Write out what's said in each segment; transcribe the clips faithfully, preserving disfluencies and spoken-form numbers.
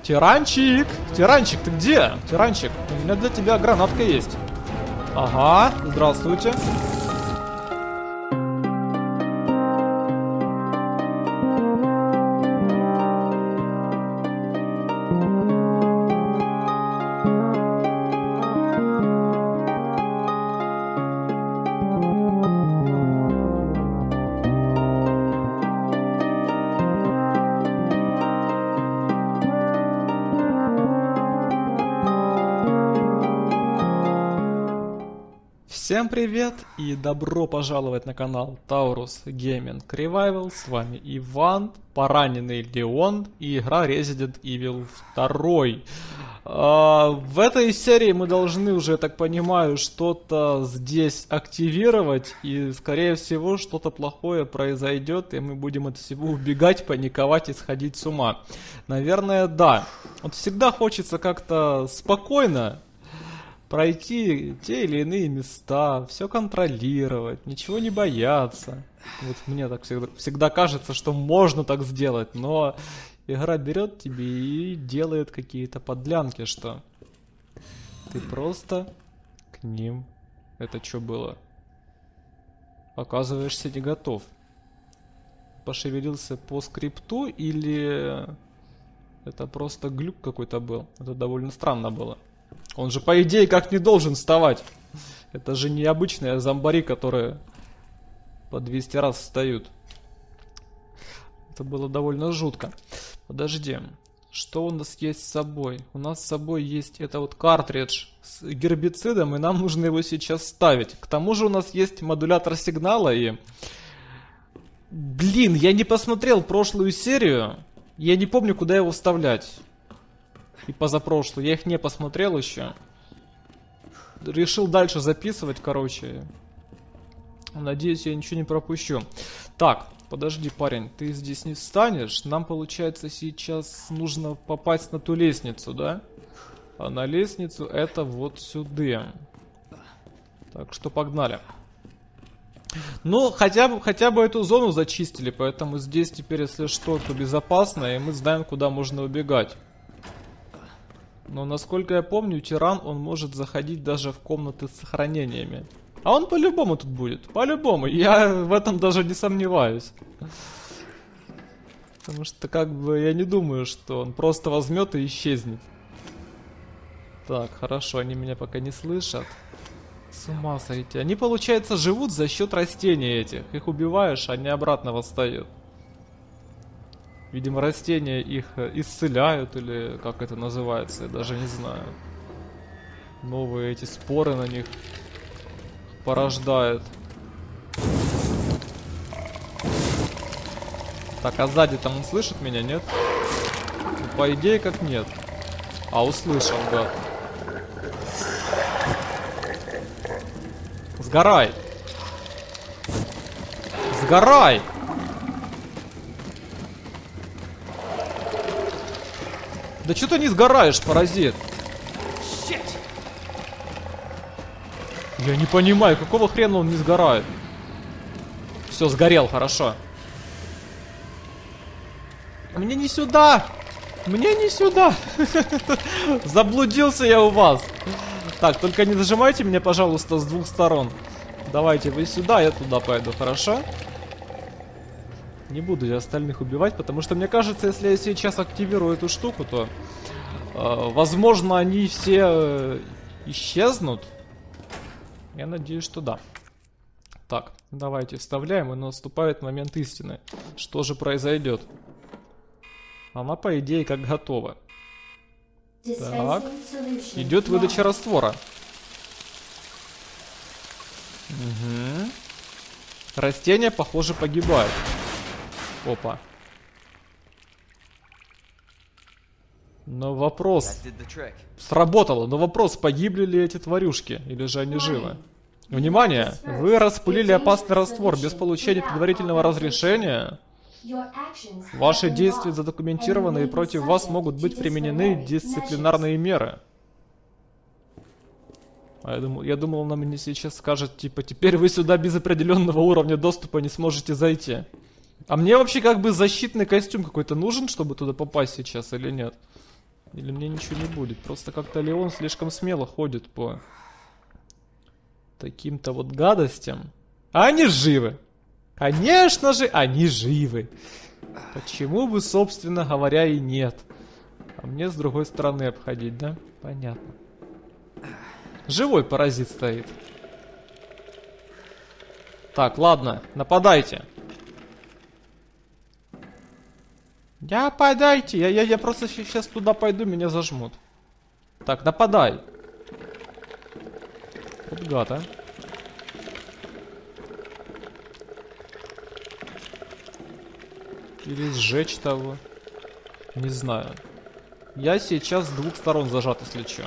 Тиранчик! Тиранчик, ты где? Тиранчик, у меня для тебя гранатка есть. Ага, здравствуйте. Всем привет и добро пожаловать на канал Taurus Gaming Revival. С вами Иван, пораненный Леон и игра Resident Evil два. А, в этой серии мы должны уже, я так понимаю, что-то здесь активировать, и скорее всего что-то плохое произойдет, и мы будем от всего убегать, паниковать и сходить с ума. Наверное, да. Вот всегда хочется как-то спокойно пройти те или иные места, все контролировать, ничего не бояться. Вот мне так всегда, всегда кажется, что можно так сделать, но игра берет тебе и делает какие-то подлянки, что ты просто к ним, это что было, оказываешься не готов. Пошевелился по скрипту или это просто глюк какой-то был? Это довольно странно было. Он же, по идее, как не должен вставать. Это же не обычные зомбари, которые по двести раз встают. Это было довольно жутко. Подожди. Что у нас есть с собой? У нас с собой есть это вот картридж с гербицидом, и нам нужно его сейчас ставить. К тому же у нас есть модулятор сигнала и... Блин, я не посмотрел прошлую серию. Я не помню, куда его вставлять. И позапрошлую. Я их не посмотрел еще. Решил дальше записывать, короче. Надеюсь, я ничего не пропущу. Так, подожди, парень, ты здесь не встанешь. Нам, получается, сейчас нужно попасть на ту лестницу, да? А на лестницу это вот сюда. Так что погнали. Ну, хотя бы, хотя бы эту зону зачистили, поэтому здесь теперь, если что, то безопасно, и мы знаем, куда можно убегать. Но, насколько я помню, тиран, он может заходить даже в комнаты с сохранениями. А он по-любому тут будет. По-любому. Я в этом даже не сомневаюсь. Потому что, как бы, я не думаю, что он просто возьмет и исчезнет. Так, хорошо, они меня пока не слышат. С ума сойти. Они, получается, живут за счет растений этих. Их убиваешь, они обратно восстают. Видимо, растения их исцеляют, или как это называется, я даже не знаю. Новые эти споры на них порождают. Так, а сзади там он слышит меня, нет? Ну, по идее, как нет. А, услышал, да. Сгорай! Сгорай! Да что ты не сгораешь, паразит? Я не понимаю, какого хрена он не сгорает? Все, сгорел, хорошо. Мне не сюда! Мне не сюда! Заблудился я у вас. Так, только не зажимайте меня, пожалуйста, с двух сторон. Давайте вы сюда, я туда пойду, хорошо? Не буду я остальных убивать, потому что мне кажется, если я сейчас активирую эту штуку, то э, возможно они все э, исчезнут. Я надеюсь, что да. Так, давайте вставляем, и наступает момент истины. Что же произойдет? Она, по идее, как готова. Так, идет выдача раствора. Угу. Растения, похоже, погибают. Опа. Но вопрос... Сработало, но вопрос, погибли ли эти тварюшки, или же они живы? Внимание! Вы распылили опасный раствор без получения предварительного разрешения. Ваши действия задокументированы, и против вас могут быть применены дисциплинарные меры. А я думал, я думал, она мне сейчас скажет, типа, теперь вы сюда без определенного уровня доступа не сможете зайти. А мне вообще как бы защитный костюм какой-то нужен, чтобы туда попасть сейчас, или нет? Или мне ничего не будет? Просто как-то Леон слишком смело ходит по таким-то вот гадостям. А они живы. Конечно же, они живы. Почему бы, собственно говоря, и нет? А мне с другой стороны обходить, да? Понятно. Живой паразит стоит. Так, ладно, нападайте. Я подайте, я, я, я просто сейчас туда пойду, меня зажмут. Так, нападай. Вот гад, а. Или сжечь того. Не знаю. Я сейчас с двух сторон зажат, если чё.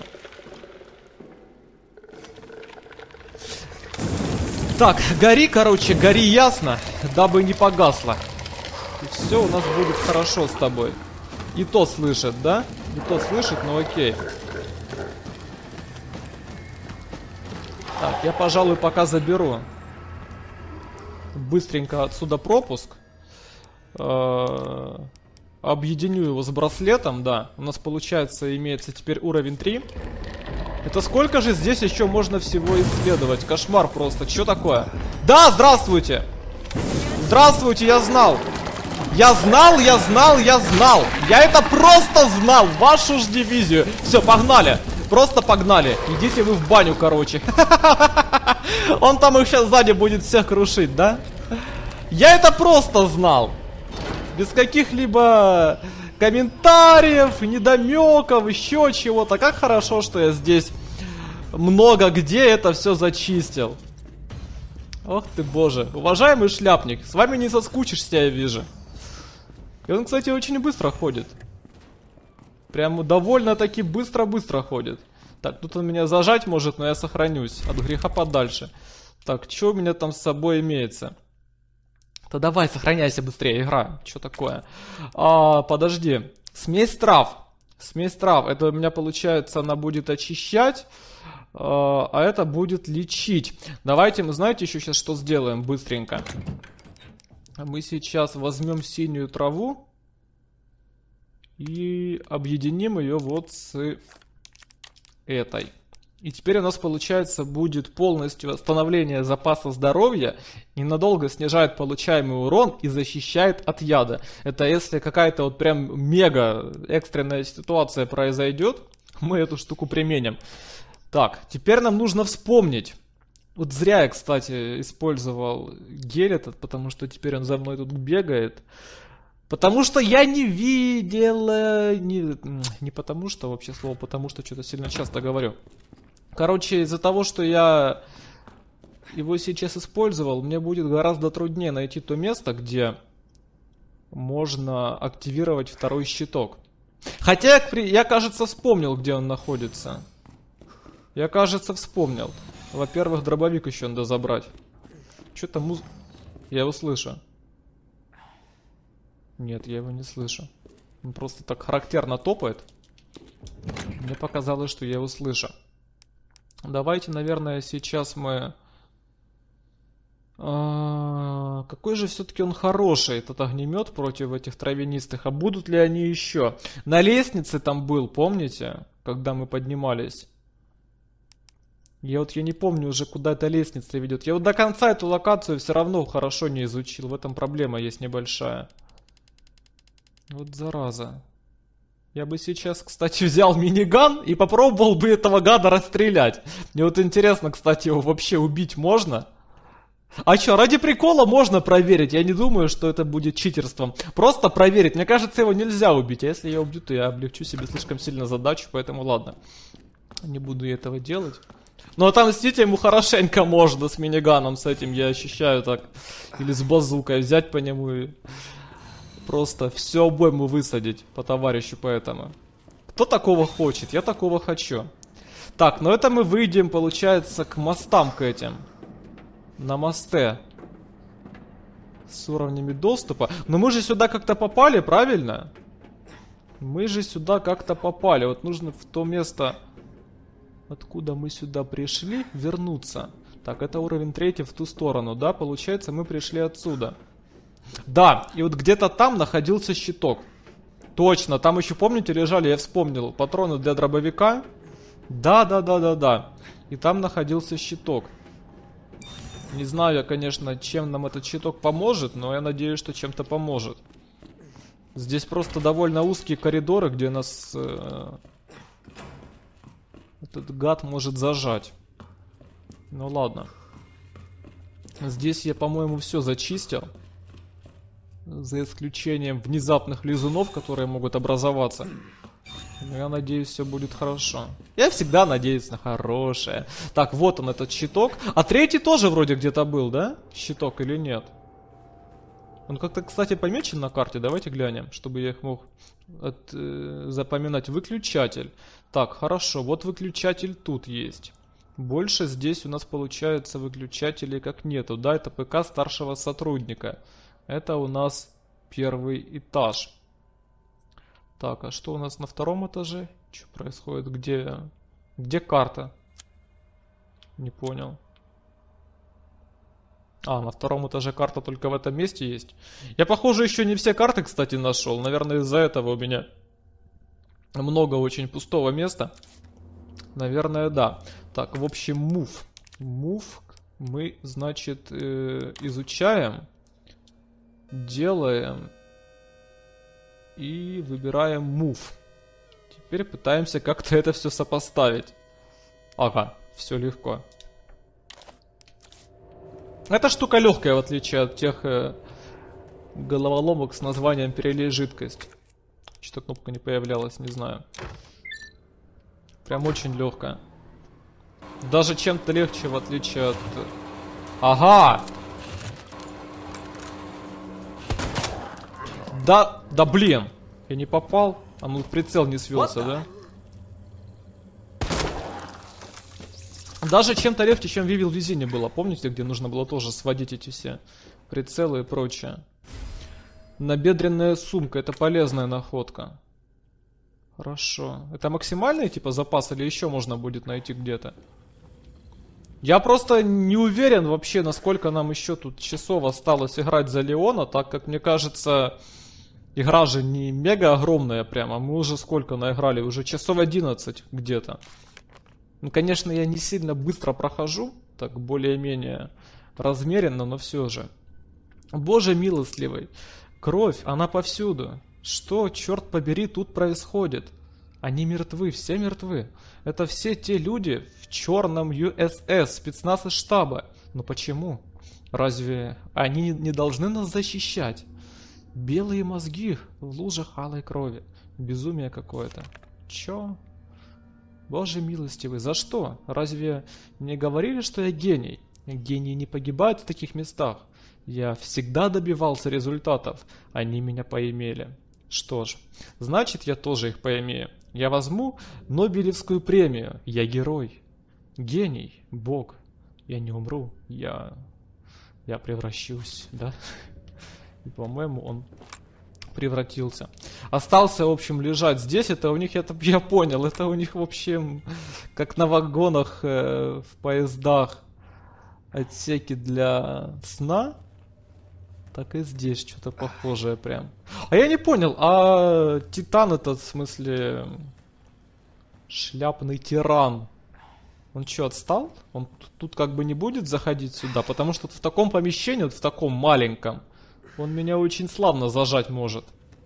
Так, гори, короче, гори ясно, дабы не погасло. И все у нас будет хорошо с тобой. И то слышит, да? И то слышит, но окей. Так, я, пожалуй, пока заберу. Быстренько отсюда пропуск. Объединю его с браслетом, да. У нас, получается, имеется теперь уровень три. Это сколько же здесь еще можно всего исследовать? Кошмар просто. Что такое? Да, здравствуйте! Здравствуйте, я знал! Я знал, я знал, я знал! Я это просто знал! Вашу ж дивизию! Все, погнали! Просто погнали! Идите вы в баню, короче. Он там их сейчас сзади будет всех крушить, да? Я это просто знал! Без каких-либо комментариев, недомеков, еще чего-то. Как хорошо, что я здесь много где это все зачистил. Ох ты, боже. Уважаемый шляпник, с вами не соскучишься, я вижу. И он, кстати, очень быстро ходит. Прям довольно-таки быстро-быстро ходит. Так, тут он меня зажать может, но я сохранюсь. От греха подальше. Так, что у меня там с собой имеется? Да давай, сохраняйся быстрее, игра. Что такое? А, подожди. Смесь трав. Смесь трав. Это у меня, получается, она будет очищать. А, а это будет лечить. Давайте мы, знаете, еще сейчас что сделаем быстренько. Мы сейчас возьмем синюю траву. И объединим ее вот с этой. И теперь у нас, получается, будет полностью восстановление запаса здоровья, ненадолго снижает получаемый урон и защищает от яда. Это если какая-то вот прям мега экстренная ситуация произойдет, мы эту штуку применим. Так, теперь нам нужно вспомнить. Вот зря я, кстати, использовал гель этот, потому что теперь он за мной тут бегает. Потому что я не видел... Не, не потому что, вообще слово потому что что-то сильно часто говорю. Короче, из-за того, что я его сейчас использовал, мне будет гораздо труднее найти то место, где можно активировать второй щиток. Хотя я, я, кажется, вспомнил, где он находится. Я, кажется, вспомнил. Во-первых, дробовик еще надо забрать. Что-то муз... Я его слышу. Нет, я его не слышу. Он просто так характерно топает. Мне показалось, что я его слышу. Давайте, наверное, сейчас мы... А, какой же все-таки он хороший, этот огнемет против этих травянистых. А будут ли они еще? На лестнице там был, помните? Когда мы поднимались. Я вот я не помню уже, куда эта лестница ведет. Я вот до конца эту локацию все равно хорошо не изучил. В этом проблема есть небольшая. Вот зараза. Я бы сейчас, кстати, взял миниган и попробовал бы этого гада расстрелять. Мне вот интересно, кстати, его вообще убить можно? А что, ради прикола можно проверить? Я не думаю, что это будет читерством. Просто проверить. Мне кажется, его нельзя убить. А если я убью, то я облегчу себе слишком сильно задачу. Поэтому ладно. Не буду я этого делать. Но отомстить ему хорошенько можно с миниганом. С этим я ощущаю так. Или с базукой взять по нему и... Просто все обойму высадить по товарищу поэтому. Кто такого хочет? Я такого хочу. Так, ну это мы выйдем, получается, к мостам к этим. На мосте. С уровнями доступа. Но мы же сюда как-то попали, правильно? Мы же сюда как-то попали. Вот нужно в то место, откуда мы сюда пришли, вернуться. Так, это уровень третий в ту сторону, да? Получается, мы пришли отсюда. Да, и вот где-то там находился щиток. Точно, там еще, помните, лежали, я вспомнил, патроны для дробовика. Да-да-да-да-да. И там находился щиток. Не знаю я, конечно, чем нам этот щиток поможет, но я надеюсь, что чем-то поможет. Здесь просто довольно узкие коридоры, где нас э, этот гад может зажать. Ну ладно. Здесь я, по-моему, все зачистил. За исключением внезапных лизунов, которые могут образоваться. Но я надеюсь, все будет хорошо. Я всегда надеюсь на хорошее. Так, вот он, этот щиток. А третий тоже вроде где-то был, да? Щиток или нет? Он как-то, кстати, помечен на карте. Давайте глянем, чтобы я их мог от, э, запоминать. Выключатель. Так, хорошо. Вот выключатель тут есть. Больше здесь у нас получается выключателей как нету. Да, это ПК старшего сотрудника. Это у нас первый этаж. Так, а что у нас на втором этаже? Что происходит? Где, где карта? Не понял. А, на втором этаже карта только в этом месте есть. Я, похоже, еще не все карты, кстати, нашел. Наверное, из-за этого у меня много очень пустого места. Наверное, да. Так, в общем, move. Move мы, значит, э, изучаем. Делаем. И выбираем move. Теперь пытаемся как-то это все сопоставить. Ага, все легко. Эта штука легкая, в отличие от тех э, головоломок с названием «Перелей жидкость». Что-то кнопка не появлялась, не знаю. Прям очень легкая. Даже чем-то легче, в отличие от... Ага! Да, да блин! Я не попал. А ну прицел не свелся, да? Даже чем-то легче, чем в Evil Within было. Помните, где нужно было тоже сводить эти все прицелы и прочее? Набедренная сумка. Это полезная находка. Хорошо. Это максимальный типа запас или еще можно будет найти где-то? Я просто не уверен вообще, насколько нам еще тут часов осталось играть за Леона, так как, мне кажется, игра же не мега огромная прямо. Мы уже сколько наиграли? Уже часов одиннадцать где-то. Ну, конечно, я не сильно быстро прохожу, так более-менее размеренно, но все же. Боже милостливый, кровь, она повсюду. Что, черт побери, тут происходит? Они мертвы, все мертвы. Это все те люди в черном ю эс эс, спецназ из штаба. Но почему? Разве они не должны нас защищать? Белые мозги в лужах алой крови. Безумие какое-то. Чё? Боже милостивый, за что? Разве мне говорили, что я гений? Гении не погибают в таких местах. Я всегда добивался результатов. Они меня поимели. Что ж, значит, я тоже их поимею. Я возьму Нобелевскую премию. Я герой. Гений. Бог. Я не умру. Я... Я превращусь, да? И, по-моему, он... превратился. Остался, в общем, лежать здесь. Это у них, это я понял, это у них, в общем, как на вагонах э, в поездах отсеки для сна. Так и здесь что-то похожее прям. А я не понял, а Титан этот, в смысле, шляпный тиран, он что, отстал? Он тут как бы не будет заходить сюда, потому что в таком помещении, вот в таком маленьком, он меня очень славно зажать может.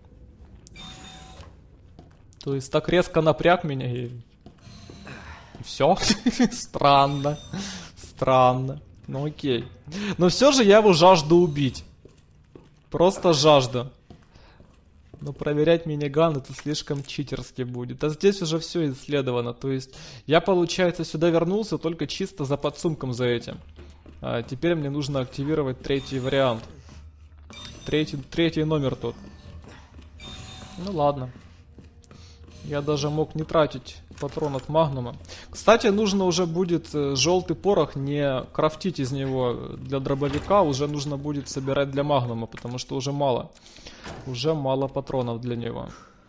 То есть так резко напряг меня и... и все. Странно. Странно. Ну окей. Но все же я его жажду убить. Просто жажду. Но проверять миниган это слишком читерски будет. А здесь уже все исследовано. То есть я, получается, сюда вернулся только чисто за подсумком за этим. А теперь мне нужно активировать третий вариант. Третий, третий номер тут. Ну ладно. Я даже мог не тратить патрон от магнума. Кстати, нужно уже будет желтый порох не крафтить из него для дробовика. Уже нужно будет собирать для магнума, потому что уже мало. Уже мало патронов для него.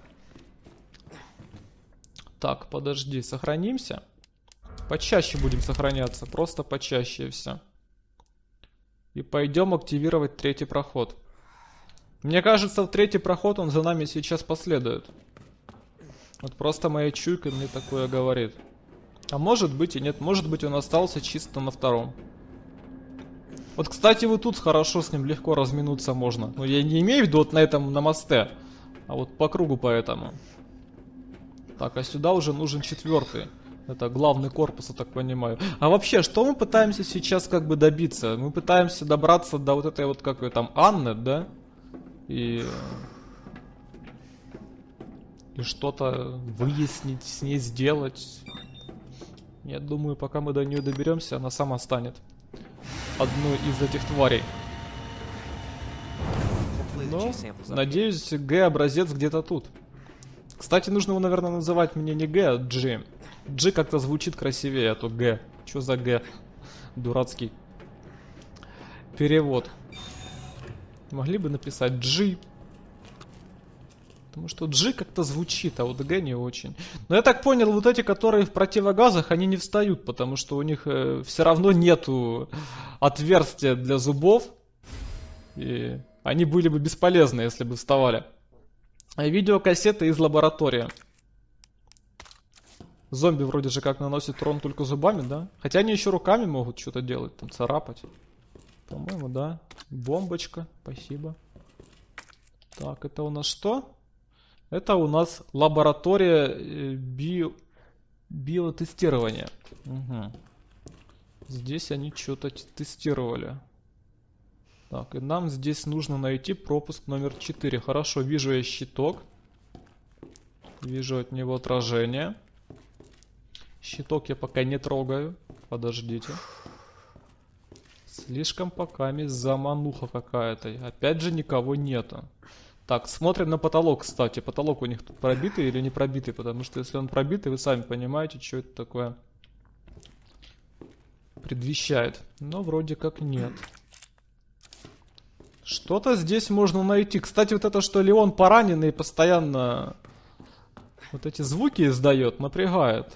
Так, подожди, сохранимся. Почаще будем сохраняться. Просто почаще и все. И пойдем активировать третий проход. Мне кажется, в третий проход он за нами сейчас последует. Вот просто моя чуйка мне такое говорит. А может быть и нет. Может быть он остался чисто на втором. Вот, кстати, вот тут хорошо с ним легко разминуться можно. Но я не имею в виду вот на этом, на мосте. А вот по кругу поэтому. Так, а сюда уже нужен четвертый. Это главный корпус, я так понимаю. А вообще, что мы пытаемся сейчас как бы добиться? Мы пытаемся добраться до вот этой вот, как ее там, Анны, да? И... И что-то выяснить, с ней сделать. Я думаю, пока мы до нее доберемся, она сама станет одной из этих тварей. Но, надеюсь, Г-образец где-то тут. Кстати, нужно его, наверное, называть мне не Г, а G. G как-то звучит красивее, а то Г. Чё за Г? Дурацкий перевод. Могли бы написать G. Потому что G как-то звучит, а вот Г не очень. Но я так понял, вот эти, которые в противогазах, они не встают, потому что у них э, все равно нету отверстия для зубов. И они были бы бесполезны, если бы вставали. А видеокассеты из лаборатории. Зомби вроде же как наносит урон только зубами, да? Хотя они еще руками могут что-то делать, там царапать. По-моему, да. Бомбочка, спасибо. Так, это у нас что? Это у нас лаборатория био... биотестирования. Угу. Здесь они что-то тестировали. Так, и нам здесь нужно найти пропуск номер четыре. Хорошо, вижу я щиток. Вижу от него отражение. Щиток я пока не трогаю. Подождите. Слишком пока замануха какая-то. Опять же никого нету. Так, смотрим на потолок, кстати. Потолок у них тут пробитый или не пробитый? Потому что если он пробитый, вы сами понимаете, что это такое предвещает. Но вроде как нет. Что-то здесь можно найти. Кстати, вот это, что Леон пораненный постоянно вот эти звуки издает, напрягает.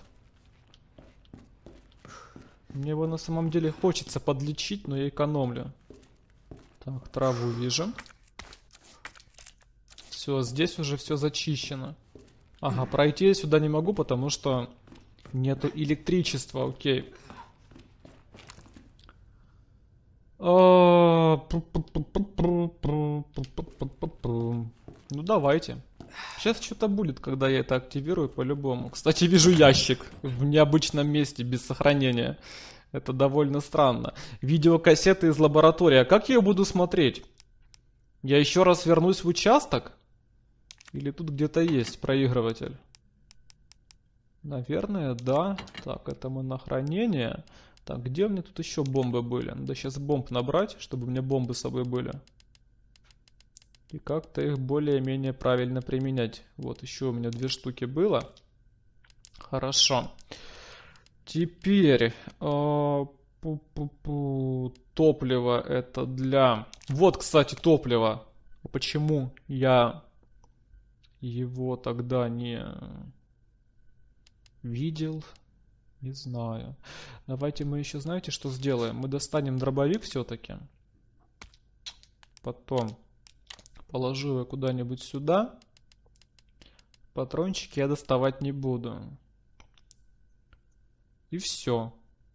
Мне его на самом деле хочется подлечить, но я экономлю. Так, траву вижу. Все, здесь уже все зачищено. Ага, пройти я сюда не могу, потому что нету электричества, окей. Ну давайте. Сейчас что-то будет, когда я это активирую по-любому. Кстати, вижу ящик в необычном месте, без сохранения. Это довольно странно. Видеокассеты из лаборатории. А как я ее буду смотреть? Я еще раз вернусь в участок? Или тут где-то есть проигрыватель? Наверное, да. Так, это мы на хранение. Так, где у меня тут еще бомбы были? Надо сейчас бомб набрать, чтобы у меня бомбы с собой были. И как-то их более-менее правильно применять. Вот, еще у меня две штуки было. Хорошо. Теперь... Э, пу-пу-пу, топливо это для... Вот, кстати, топливо. Почему я его тогда не видел? Не знаю. Давайте мы еще, знаете, что сделаем? Мы достанем дробовик все-таки. Потом положу его куда-нибудь сюда. Патрончики я доставать не буду. И все.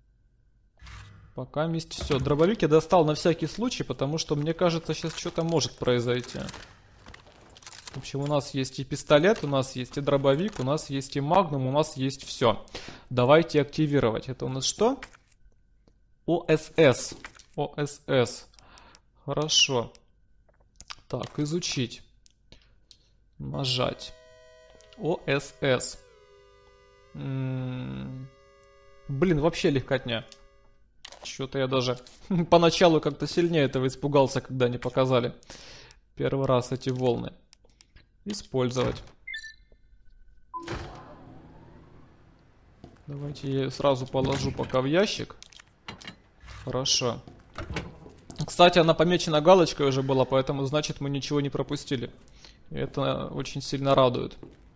Пока вместе все. Дробовик я достал на всякий случай, потому что мне кажется, сейчас что-то может произойти. В общем, у нас есть и пистолет, у нас есть и дробовик, у нас есть и магнум, у нас есть все. Давайте активировать. Это у нас что? ОСС. ОСС. Хорошо. Так, изучить. Нажать. ОСС. М-м-м. Блин, вообще легкотня. Что-то я даже поначалу как-то сильнее этого испугался, когда они показали первый раз эти волны. Использовать. Давайте я сразу положу пока в ящик. Хорошо. Кстати, она помечена галочкой уже была, поэтому значит мы ничего не пропустили. И это очень сильно радует.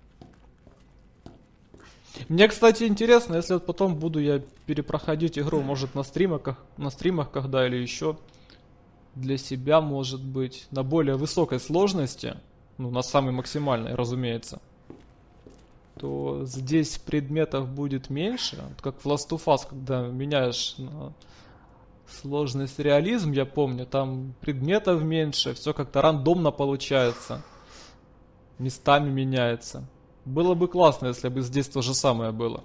Мне, кстати, интересно, если вот потом буду я перепроходить игру, может на стримах, на стримах когда или еще. для себя, может быть, на более высокой сложности, ну, на самой максимальной, разумеется, то здесь предметов будет меньше. Вот как в Last of Us, когда меняешь на сложность реализм, я помню, там предметов меньше, все как-то рандомно получается. Местами меняется. Было бы классно, если бы здесь то же самое было.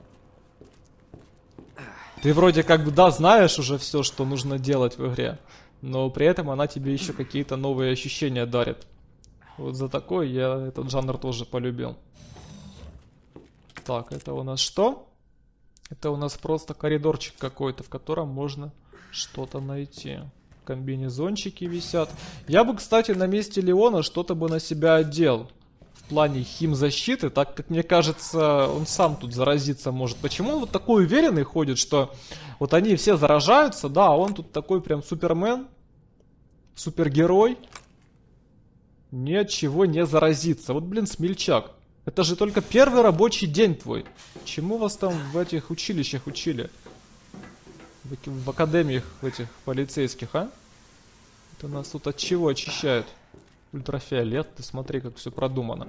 Ты вроде как бы, да, знаешь уже все, что нужно делать в игре, но при этом она тебе еще какие-то новые ощущения дарит. Вот за такое я этот жанр тоже полюбил. Так, это у нас что? Это у нас просто коридорчик какой-то, в котором можно что-то найти. Комбинезончики висят. Я бы, кстати, на месте Леона что-то бы на себя одел. В плане химзащиты, так как мне кажется, он сам тут заразиться может. Почему он вот такой уверенный ходит, что вот они все заражаются, да, а он тут такой прям супермен, супергерой. Ни от чего не заразиться. Вот, блин, смельчак. Это же только первый рабочий день твой. Чему вас там в этих училищах учили? В, в академиях в этих полицейских, а? Это нас тут от чего очищают? Ультрафиолет, ты смотри, как все продумано.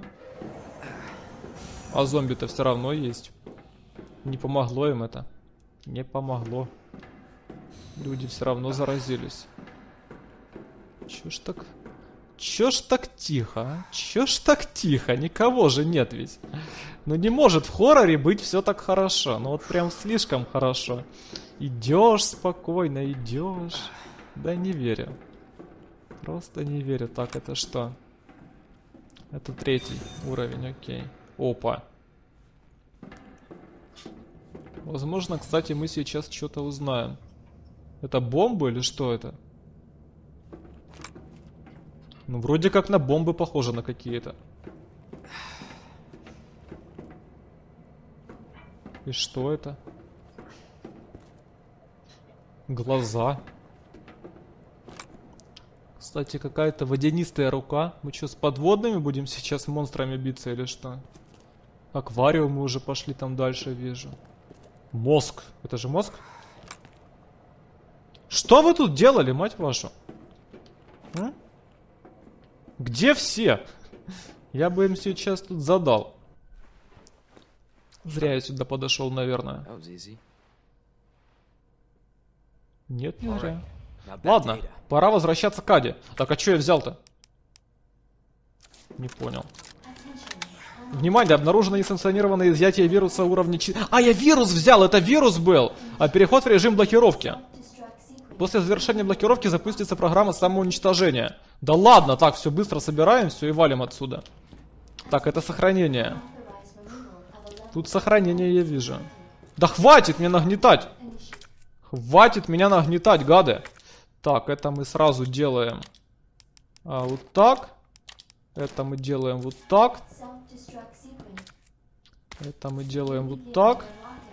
А зомби-то все равно есть. Не помогло им это. Не помогло. Люди все равно заразились. Чё ж так... Чё ж так тихо, а? Чё ж так тихо? Никого же нет ведь. Ну не может в хорроре быть все так хорошо. Ну вот прям слишком хорошо. Идешь спокойно, идешь. Да не верю. Просто не верю. Так, это что? Это третий уровень, окей. Опа. Возможно, кстати, мы сейчас что-то узнаем. Это бомба или что это? Ну, вроде как на бомбы похоже на какие-то. И что это? Глаза. Кстати, какая-то водянистая рука. Мы что, с подводными будем сейчас монстрами биться или что? Аквариум мы уже пошли там дальше, вижу. Мозг. Это же мозг? Что вы тут делали, мать вашу? М? Где все? Я бы им сейчас тут задал. Зря я сюда подошел, наверное. Нет, не зря. Ладно, пора возвращаться к Аде. Так, а что я взял-то? Не понял. Внимание, обнаружено несанкционированное изъятие вируса уровня четыре. А, я вирус взял, это вирус был! А переход в режим блокировки. После завершения блокировки запустится программа самоуничтожения. Да ладно, так, все быстро собираем, все и валим отсюда. Так, это сохранение. Тут сохранение я вижу. Да хватит мне нагнетать! Хватит меня нагнетать, гады! Так, это мы сразу делаем а, вот так. Это мы делаем вот так. Это мы делаем вот так.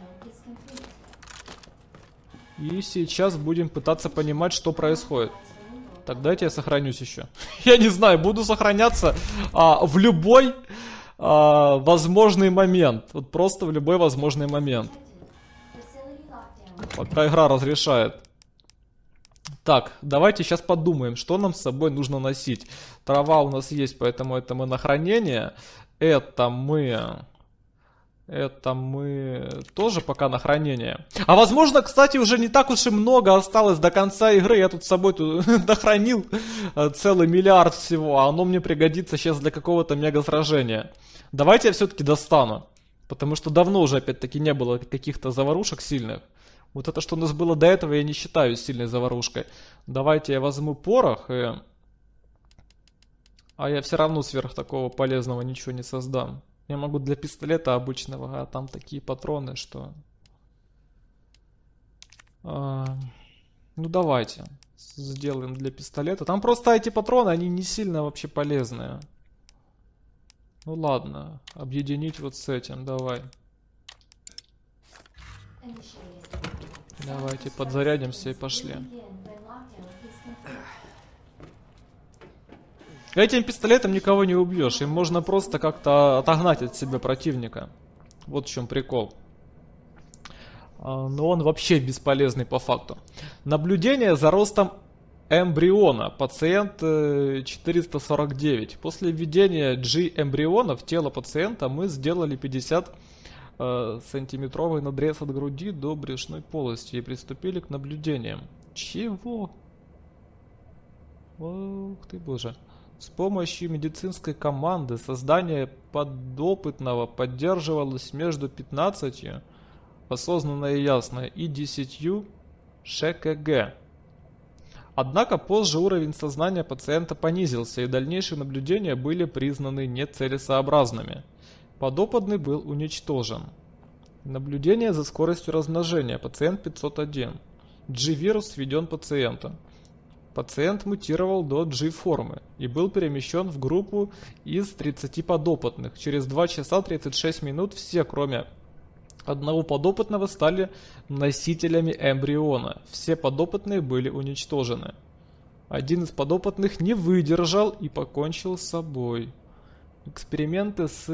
И сейчас будем пытаться понимать, что происходит. Так, дайте я сохранюсь еще. Я не знаю, буду сохраняться а, в любой а, возможный момент. Вот просто в любой возможный момент. Пока игра разрешает. Так, давайте сейчас подумаем, что нам с собой нужно носить. Трава у нас есть, поэтому это мы на хранение. Это мы... Это мы тоже пока на хранение. А возможно, кстати, уже не так уж и много осталось до конца игры. Я тут с собой тут дохранил целый миллиард всего. А оно мне пригодится сейчас для какого-то мега сражения. Давайте я все-таки достану. Потому что давно уже опять-таки не было каких-то заварушек сильных. Вот это, что у нас было до этого, я не считаю сильной заварушкой. Давайте я возьму порох и... А я все равно сверх такого полезного ничего не создам. Я могу для пистолета обычного, а там такие патроны, что... А, ну давайте сделаем для пистолета. Там просто эти патроны, они не сильно вообще полезные. Ну ладно, объединить вот с этим, давай. Давайте подзарядимся и пошли. Этим пистолетом никого не убьешь. Им можно просто как-то отогнать от себя противника. Вот в чем прикол. Но он вообще бесполезный по факту. Наблюдение за ростом эмбриона. Пациент четыреста сорок девять. После введения G-эмбриона в тело пациента мы сделали пятьдесят э, сантиметровый надрез от груди до брюшной полости и приступили к наблюдениям. Чего? Ох ты боже. С помощью медицинской команды создание подопытного поддерживалось между пятнадцатью, осознанное и ясное, и десятью ШКГ. Однако позже уровень сознания пациента понизился, и дальнейшие наблюдения были признаны нецелесообразными. Подопытный был уничтожен. Наблюдение за скоростью размножения. Пациент пятьсот один. G-вирус введен пациенту. Пациент мутировал до G-формы и был перемещен в группу из тридцати подопытных. Через два часа тридцать шесть минут все, кроме одного подопытного, стали носителями эмбриона. Все подопытные были уничтожены. Один из подопытных не выдержал и покончил с собой. Эксперименты с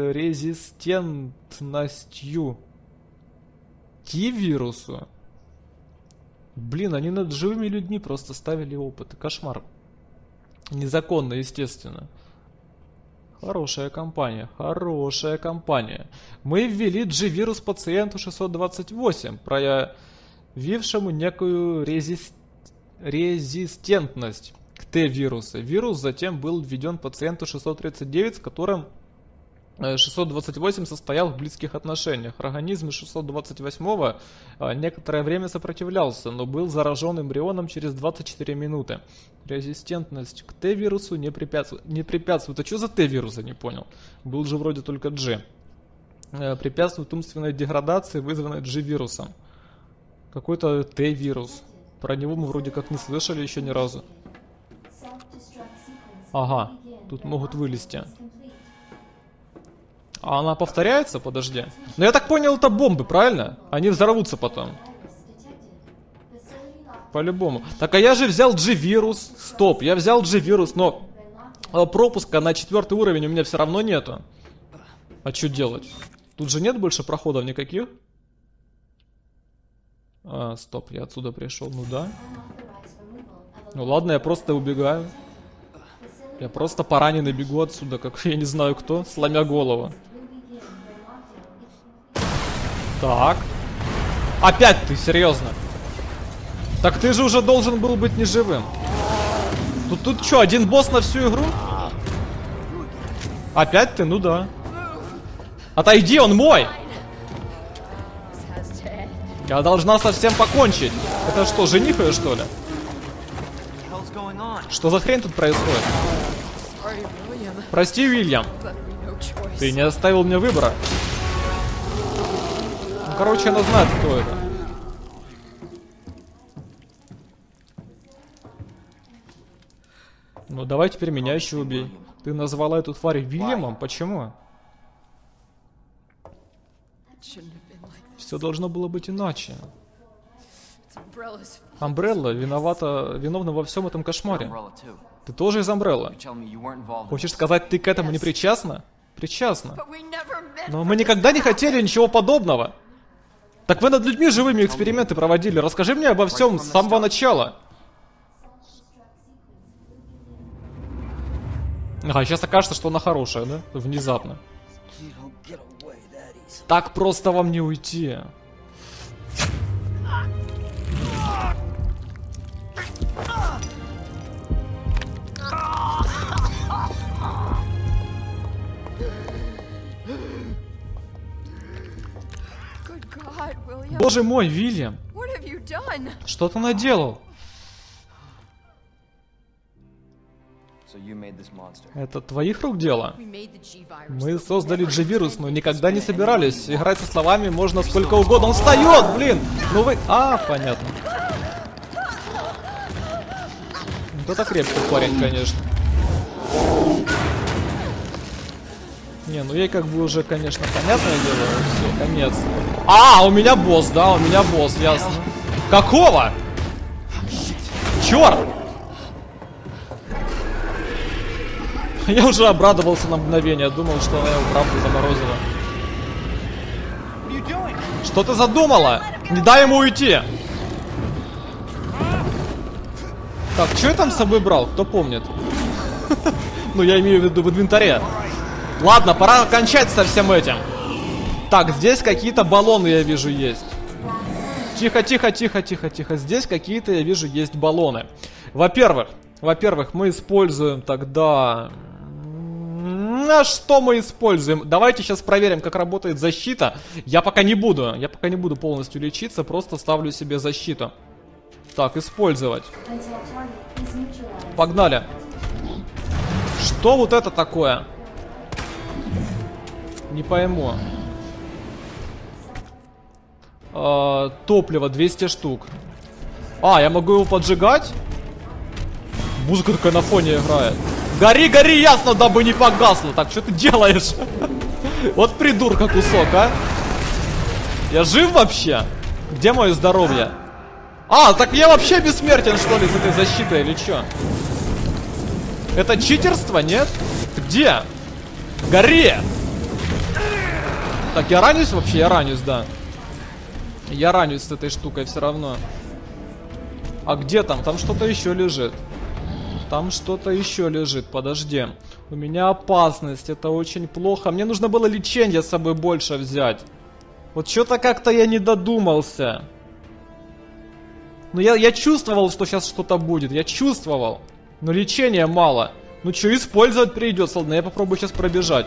резистентностью T-вирусу. Блин, они над живыми людьми просто ставили опыты. Кошмар. Незаконно, естественно. Хорошая компания, хорошая компания. Мы ввели G-вирус пациенту шестьсот двадцать восемь, проявившему некую резист... резистентность к Т-вирусу. Вирус затем был введен пациенту шестьсот тридцать девять, с которым шестьсот двадцать восемь состоял в близких отношениях. Организм шестьсот двадцать восьмого некоторое время сопротивлялся, но был заражен эмбрионом через двадцать четыре минуты. Резистентность к Т-вирусу не препятствует. Не препятствует. А что за Т-вирус, я не понял. Был же вроде только G. Препятствует умственной деградации, вызванной G-вирусом. Какой-то Т-вирус. Про него мы вроде как не слышали еще ни разу. Ага, тут могут вылезти. А она повторяется? Подожди. Но я так понял, это бомбы, правильно? Они взорвутся потом. По-любому. Так, а я же взял G-вирус. Стоп, я взял G-вирус, но пропуска на четвертый уровень у меня все равно нету. А что делать? Тут же нет больше проходов никаких? А, стоп, я отсюда пришел. Ну да. Ну ладно, я просто убегаю. Я просто пораненный бегу отсюда, как я не знаю кто, сломя голову. Так. Опять ты, серьезно? Так ты же уже должен был быть неживым. Тут, тут что, один босс на всю игру? Опять ты? Ну да. Отойди, он мой! Я должна совсем покончить. Это что, жених ее, что ли? Что за хрень тут происходит? Прости, Уильям. Ты не оставил мне выбора. Ну, короче, она знает, кто это. Ну, давай теперь меня еще убей. Ты назвала эту тварь Уильямом? Почему? Все должно было быть иначе. Амбрелла виновата, виновна во всем этом кошмаре. Ты тоже из Амбрелла? Хочешь сказать, ты к этому не причастна? Причастна. Но мы никогда не хотели ничего подобного. Так вы над людьми живыми эксперименты проводили. Расскажи мне обо всем с самого начала. Ага, сейчас окажется, что она хорошая, да? Внезапно. Так просто вам не уйти. Боже мой, Вильям! Что ты наделал? Это твоих рук дело? Мы создали G-вирус, но никогда не собирались. Играть со словами можно сколько угодно. Он встает, блин! Ну вы... А, понятно. Вот это крепкий парень, конечно. Не, ну ей как бы уже, конечно, понятное дело. Все, конец. А, у меня босс, да, у меня босс, ясно. Какого? Черт! Я уже обрадовался на мгновение, думал, что она его правда заморозила. Что ты задумала? Не дай ему уйти! Так, что я там с собой брал? Кто помнит? Ну, я имею в виду в инвентаре. Ладно, пора кончать со всем этим. Так, здесь какие-то баллоны, я вижу, есть. Тихо, тихо, тихо, тихо, тихо. Здесь какие-то, я вижу, есть баллоны. Во-первых, во-первых, мы используем тогда... А что мы используем? Давайте сейчас проверим, как работает защита. Я пока не буду. Я пока не буду полностью лечиться, просто ставлю себе защиту. Так, использовать. Погнали. Что вот это такое? Не пойму. А, топливо двести штук. А, я могу его поджигать? Музыка такая на фоне играет. Гори, гори, ясно, дабы не погасло. Так, что ты делаешь? Вот придурка кусок, а. Я жив вообще? Где мое здоровье? А, так я вообще бессмертен, что ли, с этой защитой, или что? Это читерство, нет? Где? Гори! Так, я ранюсь вообще? Я ранюсь, да. Я ранюсь с этой штукой все равно. А где там? Там что-то еще лежит. Там что-то еще лежит, подожди. У меня опасность, это очень плохо. Мне нужно было лечение с собой больше взять. Вот что-то как-то я не додумался. Ну я, я чувствовал, что сейчас что-то будет. Я чувствовал. Но лечения мало. Ну что, использовать придется. Ладно, я попробую сейчас пробежать.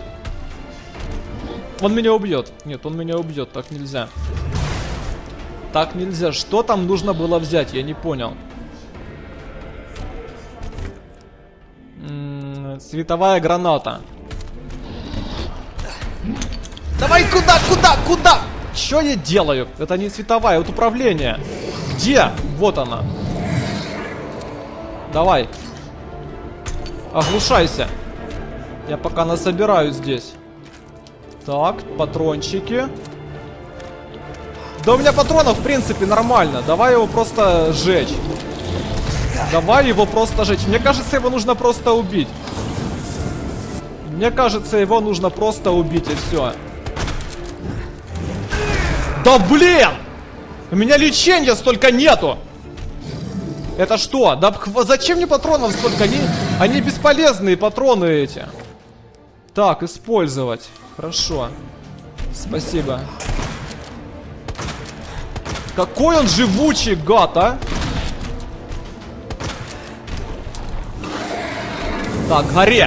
Он меня убьет. Нет, он меня убьет, так нельзя. Так нельзя. Что там нужно было взять? Я не понял. М-м, световая граната. Давай куда, куда, куда? Что я делаю? Это не световая, это управление. Где? Вот она. Давай. Оглушайся. Я пока насобираю здесь. Так, патрончики. Да у меня патронов, в принципе, нормально. Давай его просто сжечь. Давай его просто сжечь. Мне кажется, его нужно просто убить. Мне кажется, его нужно просто убить, и все. Да блин! У меня лечения столько нету. Это что? Да зачем мне патронов столько? Они, они бесполезные патроны эти. Так, использовать. Хорошо. Спасибо. Какой он живучий гад, а? Так, горе.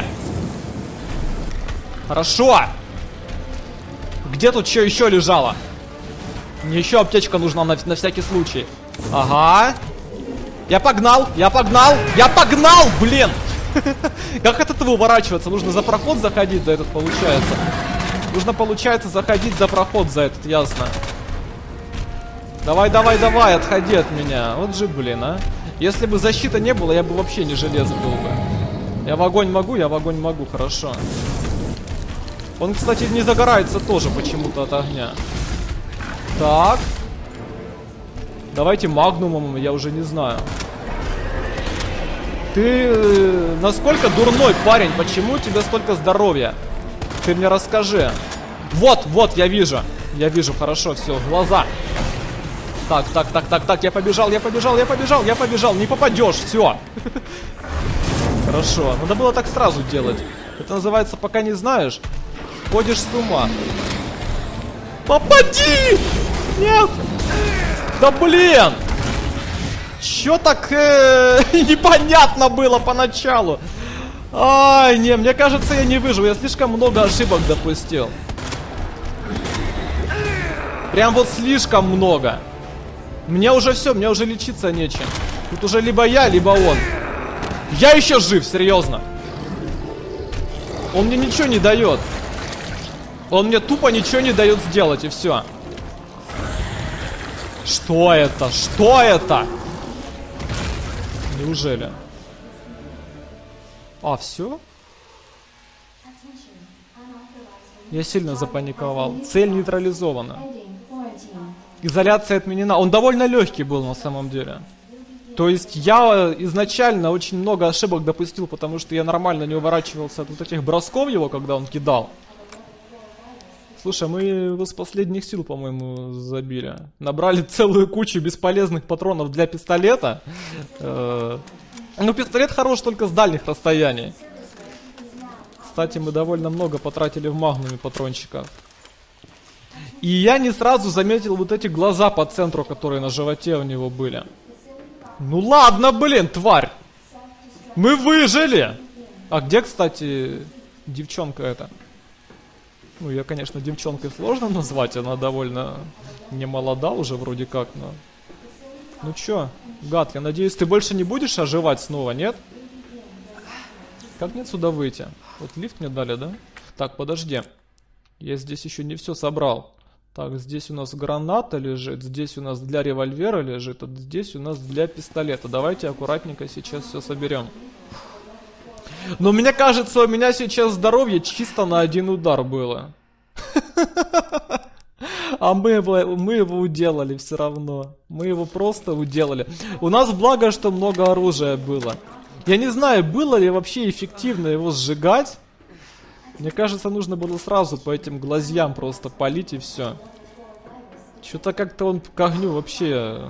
Хорошо. Где тут что еще лежало? Мне еще аптечка нужна на, на всякий случай. Ага. Я погнал, я погнал, я погнал, блин. Как от этого уворачиваться? Нужно за проход заходить, за этот получается. Нужно, получается, заходить за проход, за этот, ясно. Давай, давай, давай, отходи от меня. Вот же, блин, а. Если бы защиты не было, я бы вообще не железо был бы. Я в огонь могу, я в огонь могу, хорошо. Он, кстати, не загорается тоже почему-то от огня. Так. Давайте магнумом, я уже не знаю. Ты э, насколько дурной парень? Почему у тебя столько здоровья? Ты мне расскажи. Вот, вот, я вижу. Я вижу, хорошо, все, глаза. Так, так, так, так, так, я побежал, я побежал, я побежал, я побежал. Не попадешь, все. Хорошо, надо было так сразу делать. Это называется, пока не знаешь, ходишь с ума. Попади! Нет! Да блин! Чё так э, непонятно было поначалу? Ай, не, мне кажется, я не выживу. Я слишком много ошибок допустил. Прям вот слишком много. Мне уже все, мне уже лечиться нечем. Тут уже либо я, либо он. Я еще жив, серьезно. Он мне ничего не дает. Он мне тупо ничего не дает сделать, и все. Что это? Что это? Неужели? А, все? Я сильно запаниковал. Цель нейтрализована. Изоляция отменена. Он довольно легкий был на самом деле. То есть я изначально очень много ошибок допустил, потому что я нормально не уворачивался от вот этих бросков его, когда он кидал. Слушай, мы его с последних сил, по-моему, забили. Набрали целую кучу бесполезных патронов для пистолета. Ну, пистолет хорош только с дальних расстояний. Кстати, мы довольно много потратили в магнуме патрончиков. И я не сразу заметил вот эти глаза по центру, которые на животе у него были. Ну ладно, блин, тварь. Мы выжили. А где, кстати, девчонка эта? Ну, ее, конечно, девчонкой сложно назвать. Она довольно не молода уже вроде как, но... Ну чё, гад, я надеюсь, ты больше не будешь оживать снова, нет? Как мне отсюда выйти? Вот лифт мне дали, да? Так, подожди. Я здесь еще не все собрал. Так, здесь у нас граната лежит, здесь у нас для револьвера лежит, а здесь у нас для пистолета. Давайте аккуратненько сейчас все соберем. Но мне кажется, у меня сейчас здоровье чисто на один удар было. А мы его, мы его уделали все равно. Мы его просто уделали. У нас благо, что много оружия было. Я не знаю, было ли вообще эффективно его сжигать. Мне кажется, нужно было сразу по этим глазьям просто палить и все. Что-то как-то он к огню вообще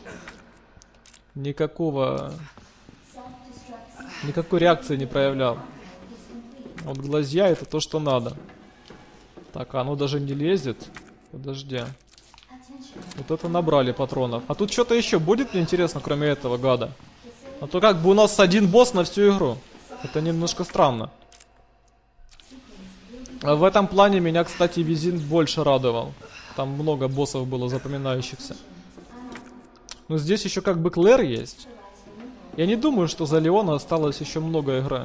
никакого... Никакой реакции не проявлял. Вот глазья это то, что надо. Так, оно даже не лезет. Подожди. Вот это набрали патронов. А тут что-то еще будет, мне интересно, кроме этого гада? А то как бы у нас один босс на всю игру. Это немножко странно. А в этом плане меня, кстати, Визин больше радовал. Там много боссов было запоминающихся. Но здесь еще как бы Клэр есть. Я не думаю, что за Леона осталось еще много игры.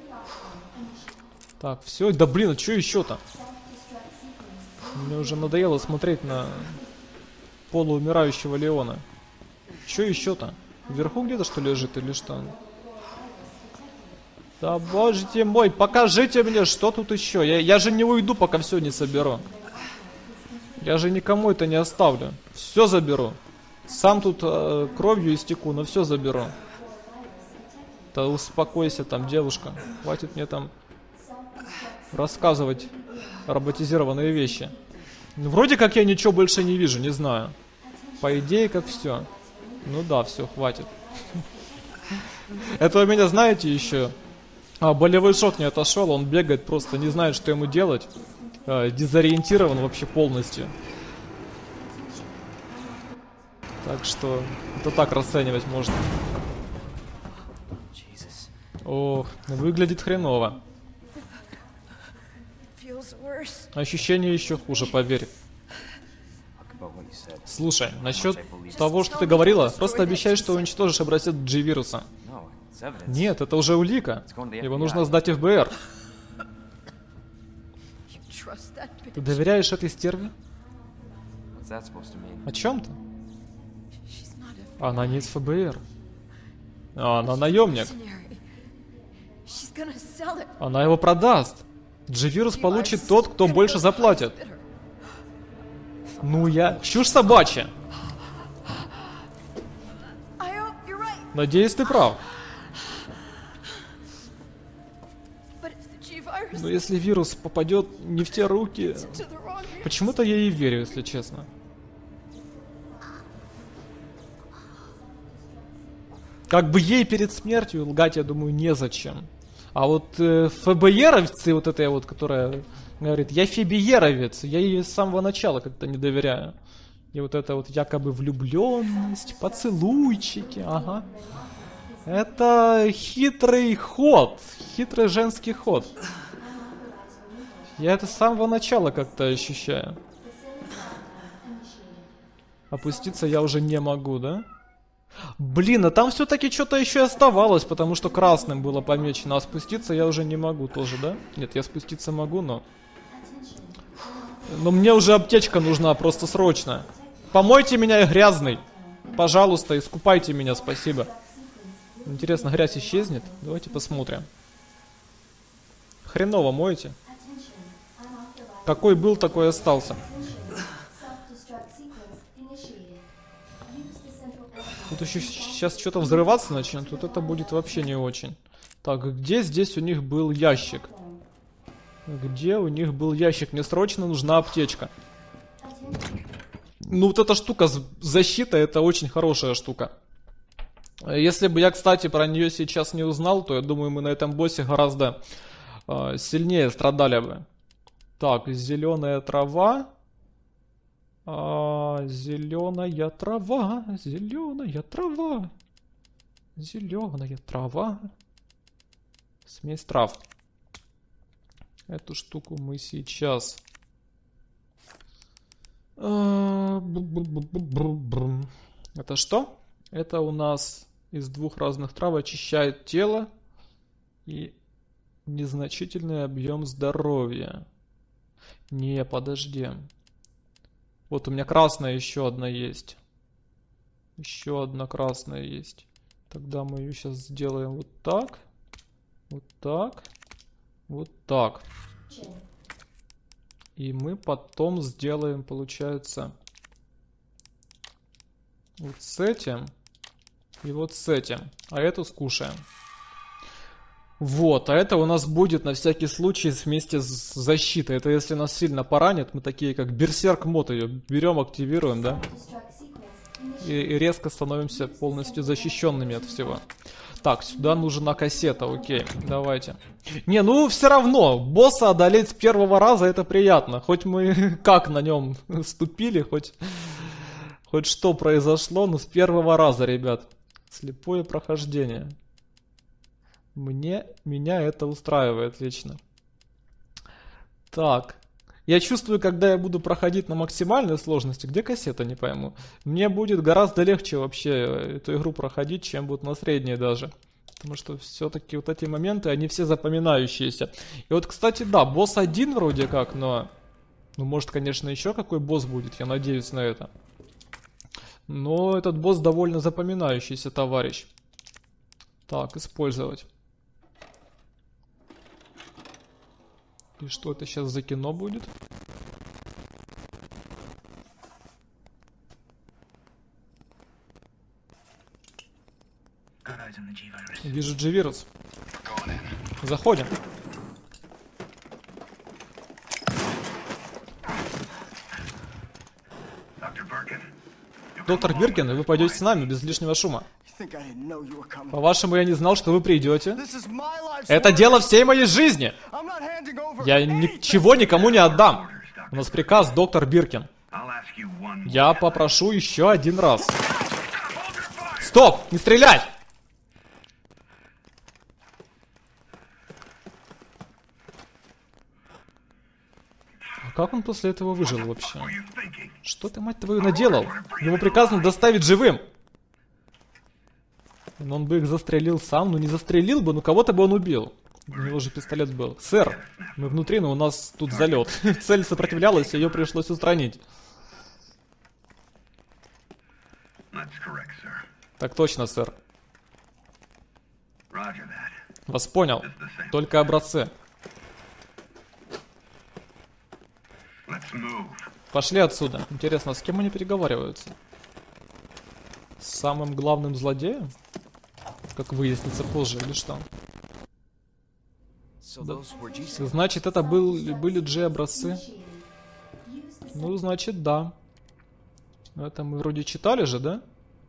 Так, все. Да блин, а что еще-то? Мне уже надоело смотреть на полуумирающего Леона. Что еще-то? Вверху где-то что лежит или что? Да боже мой, покажите мне, что тут еще. Я, я же не уйду, пока все не соберу. Я же никому это не оставлю. Все заберу. Сам тут э, кровью истеку, но все заберу. Да успокойся там, девушка. Хватит мне там рассказывать роботизированные вещи. Ну, вроде как я ничего больше не вижу, не знаю. По идее, как все. Ну да, все, хватит. Это у меня, знаете, еще... А, болевой шок не отошел, он бегает просто, не знает, что ему делать. А, дезориентирован вообще полностью. Так что это так расценивать можно. Ох, выглядит хреново. Ощущение еще хуже, поверь. Слушай, насчет того, что ты говорила, просто обещай, что уничтожишь образец G-вируса. Нет, это уже улика. Его нужно сдать эф бэ эр. Ты доверяешь этой стерве? О чем ты? Она не из эф бэ эр. А, она наемник. Она его продаст. G-вирус получит тот, кто больше заплатит. Ну я... Чушь собачья. Надеюсь, ты прав. Но если вирус попадет не в те руки... Почему-то я ей верю, если честно. Как бы ей перед смертью лгать, я думаю, незачем. А вот э, ФБЕровцы, вот эта вот, которая говорит, я фибиеровец, я ей с самого начала как-то не доверяю. И вот это вот якобы влюбленность, поцелуйчики, ага. Это хитрый ход, хитрый женский ход. Я это с самого начала как-то ощущаю. Опуститься я уже не могу, да? Блин, а там все-таки что-то еще оставалось, потому что красным было помечено, а спуститься я уже не могу тоже, да? Нет, я спуститься могу, но... Но мне уже аптечка нужна, просто срочно. Помойте меня, я грязный. Пожалуйста, искупайте меня, спасибо. Интересно, грязь исчезнет? Давайте посмотрим. Хреново моете. Какой был, такой остался. Тут еще сейчас что-то взрываться начнет, вот это будет вообще не очень. Так, где здесь у них был ящик? Где у них был ящик? Мне срочно нужна аптечка. Ну вот эта штука защита, это очень хорошая штука. Если бы я, кстати, про нее сейчас не узнал, то я думаю, мы на этом боссе гораздо э, сильнее страдали бы. Так, зеленая трава. А, зеленая трава, зеленая трава, зеленая трава. Смесь трав. Эту штуку мы сейчас... Это что? Это у нас из двух разных трав очищает тело и незначительный объем здоровья. Не, подожди. Вот у меня красная еще одна есть. Еще одна красная есть. Тогда мы ее сейчас сделаем вот так. Вот так. Вот так. И мы потом сделаем, получается, вот с этим и вот с этим. А эту скушаем. Вот, а это у нас будет на всякий случай вместе с защитой. Это если нас сильно поранит, мы такие как берсерк мод ее берем, активируем, да? И, и резко становимся полностью защищенными от всего. Так, сюда нужна кассета, окей, давайте. Не, ну все равно, босса одолеть с первого раза это приятно. Хоть мы как на нем ступили, хоть, хоть что произошло, но с первого раза, ребят. Слепое прохождение. Мне, меня это устраивает лично. Так. Я чувствую, когда я буду проходить на максимальной сложности, где кассета, не пойму, мне будет гораздо легче вообще эту игру проходить, чем будет на средней даже. Потому что все-таки вот эти моменты, они все запоминающиеся. И вот, кстати, да, босс один вроде как, но... Ну, может, конечно, еще какой босс будет, я надеюсь на это. Но этот босс довольно запоминающийся товарищ. Так, использовать. И что это сейчас за кино будет? Вижу G-вирус. Заходим. Доктор Биркин, вы пойдете с нами без лишнего шума. По-вашему, я не знал, что вы придете? Это дело всей моей жизни! Я ничего никому не отдам. У нас приказ, доктор Биркин. Я попрошу еще один раз. Стоп! Не стрелять! А как он после этого выжил вообще? Что ты, мать твою, наделал? Ему приказано доставить живым. Но он бы их застрелил сам, ну не застрелил бы, ну кого-то бы он убил. У него же пистолет был. Сэр, мы внутри, но у нас тут залет. Цель сопротивлялась, ее пришлось устранить. Так точно, сэр. Вас понял. Только образцы. Пошли отсюда. Интересно, с кем они переговариваются? С самым главным злодеем? Как выяснится позже, или что? Да. Значит, это был, были G-образцы? Ну, значит, да. Это мы вроде читали же, да?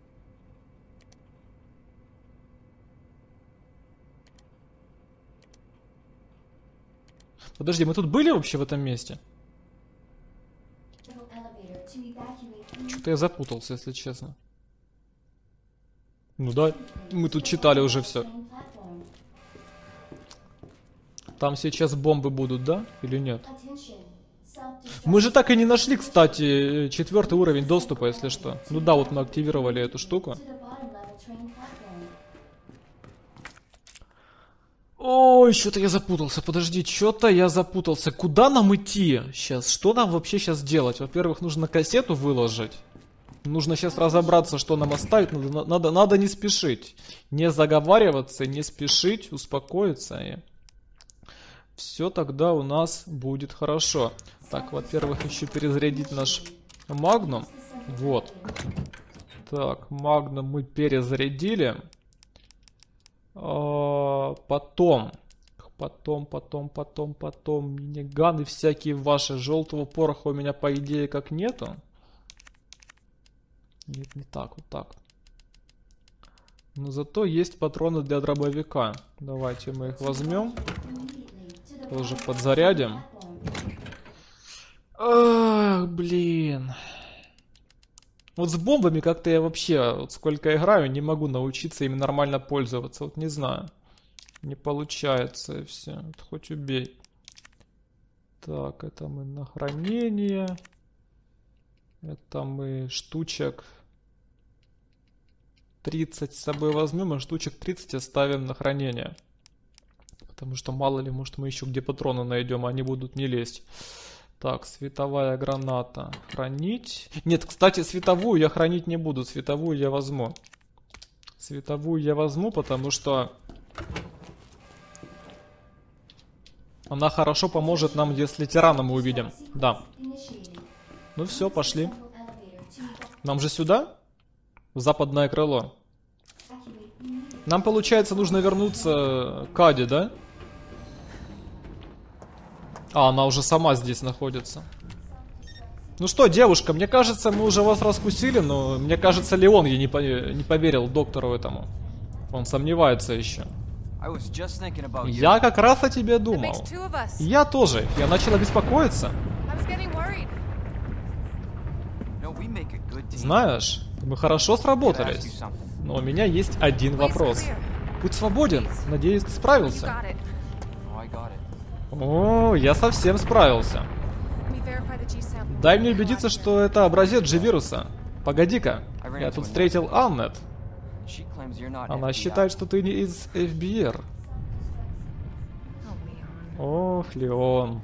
Подожди, мы тут были вообще в этом месте? Что-то я запутался, если честно. Ну да, мы тут читали уже все. Там сейчас бомбы будут, да? Или нет? Мы же так и не нашли, кстати, четвертый уровень доступа, если что. Ну да, вот мы активировали эту штуку. Ой, что-то я запутался. Подожди, что-то я запутался. Куда нам идти сейчас? Что нам вообще сейчас делать? Во-первых, нужно кассету выложить. Нужно сейчас разобраться, что нам оставить. Надо, надо, надо не спешить. Не заговариваться, не спешить, успокоиться. И все тогда у нас будет хорошо. Так, во-первых, еще перезарядить наш магнум. Вот. Так, магнум мы перезарядили. А, потом. Потом, потом, потом, потом. Миниганы всякие ваши. Желтого пороха у меня, по идее, как нету. Нет, не так, вот так. Но зато есть патроны для дробовика. Давайте мы их возьмем. Тоже подзарядим. Ах, блин. Вот с бомбами как-то я вообще, вот сколько играю, не могу научиться ими нормально пользоваться. Вот не знаю. Не получается и все. Вот хоть убей. Так, это мы на хранение. Это мы штучек тридцать с собой возьмем, и штучек тридцать оставим на хранение. Потому что мало ли, может мы еще где патроны найдем, а они будут не лезть. Так, световая граната. Хранить. Нет, кстати, световую я хранить не буду. Световую я возьму. Световую я возьму, потому что она хорошо поможет нам, если тирана мы увидим. Да. Ну все, пошли. Нам же сюда? В западное крыло. Нам, получается, нужно вернуться к Аде, да? А, она уже сама здесь находится. Ну что, девушка, мне кажется, мы уже вас раскусили, но мне кажется, Леон ей не, по не поверил, доктору этому. Он сомневается еще. Я как раз о тебе думал. Я тоже. Я начала беспокоиться. Знаешь, мы хорошо сработались. Но у меня есть один вопрос. Путь свободен. Надеюсь, ты справился. О, я совсем справился. Дай мне убедиться, что это образец G-вируса. Погоди-ка, я тут встретил Аннет. Она считает, что ты не из эф би ар. Ох, Леон.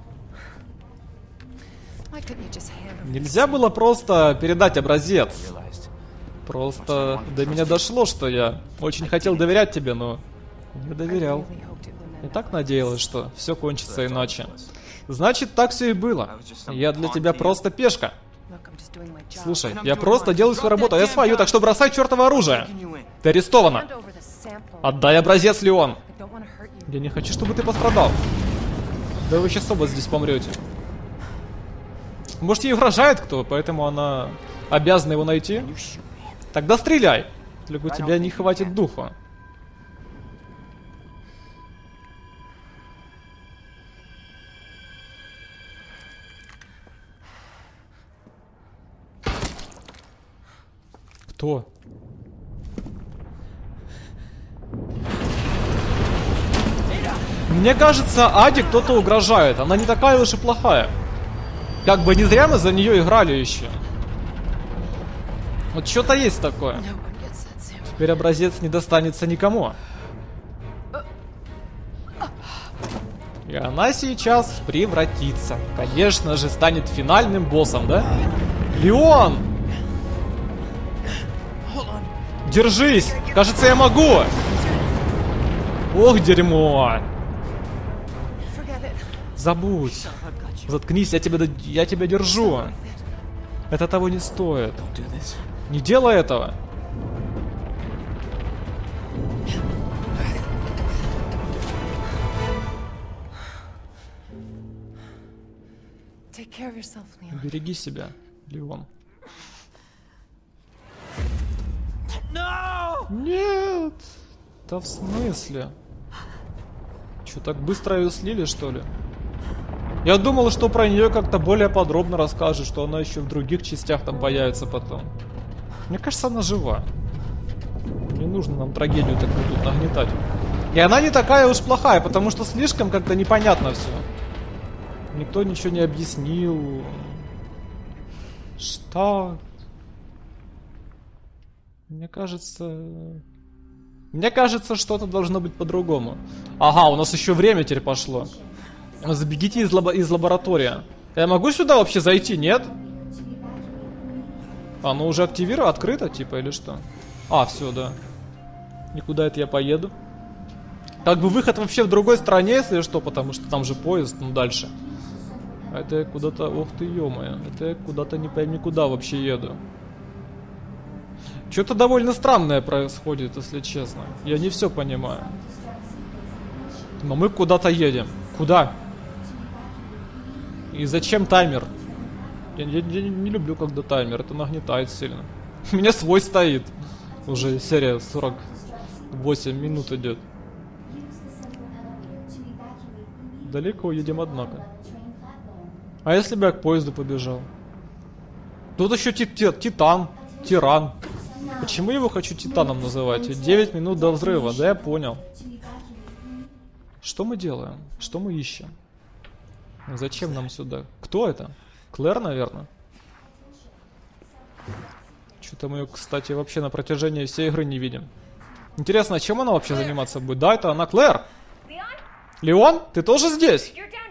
Нельзя было просто передать образец. Просто до меня дошло, что я очень хотел доверять тебе, но не доверял. И так надеялась, что все кончится иначе. Значит, так все и было. Я для тебя просто пешка. Слушай, я просто делаю свою работу, а я свою, так что бросай чертово оружие. Ты арестована. Отдай образец, Леон. Я не хочу, чтобы ты пострадал. Да вы сейчас оба здесь помрете. Может, ей угрожает кто, поэтому она обязана его найти? Тогда стреляй. Только у тебя не хватит духа. Кто? Мне кажется, Аде кто-то угрожает. Она не такая уж и плохая. Как бы не зря мы за нее играли еще. Вот что-то есть такое. Теперь образец не достанется никому. И она сейчас превратится. Конечно же, станет финальным боссом, да? Леон! Держись! Кажется, я могу! Ох, дерьмо! Забудь! Заткнись, я тебя, я тебя держу! Это того не стоит. Не делай этого! Береги себя, Леон. Нет! Да в смысле? Че, так быстро ее слили, что ли? Я думал, что про нее как-то более подробно расскажешь, что она еще в других частях там появится потом. Мне кажется, она жива. Не нужно нам трагедию такую тут нагнетать. И она не такая уж плохая, потому что слишком как-то непонятно все. Никто ничего не объяснил. Что? Мне кажется... Мне кажется, что-то должно быть по-другому. Ага, у нас еще время теперь пошло. Забегите из, лабо из лаборатории. Я могу сюда вообще зайти, нет? Оно уже активировано, открыто, типа, или что? А, все, да. Никуда это я поеду. Как бы выход вообще в другой стране, если что, потому что там же поезд, ну дальше. А это я куда-то... Ох ты, ё-моё. Это я куда-то не пойми куда вообще еду. Что-то довольно странное происходит, если честно. Я не все понимаю. Но мы куда-то едем. Куда? И зачем таймер? Я, я, я не люблю, когда таймер. Это нагнетает сильно. У меня свой стоит. Уже серия сорок восемь минут идет. Далеко едем, однако. А если бы я к поезду побежал? Тут еще ти ти Титан, Тиран. Почему я его хочу Титаном называть? девять минут до взрыва, да я понял. Что мы делаем? Что мы ищем? Зачем нам сюда? Кто это? Клэр, наверное? Что-то мы ее, кстати, вообще на протяжении всей игры не видим. Интересно, чем она вообще заниматься будет? Да, это она, Клэр. Леон, ты тоже здесь?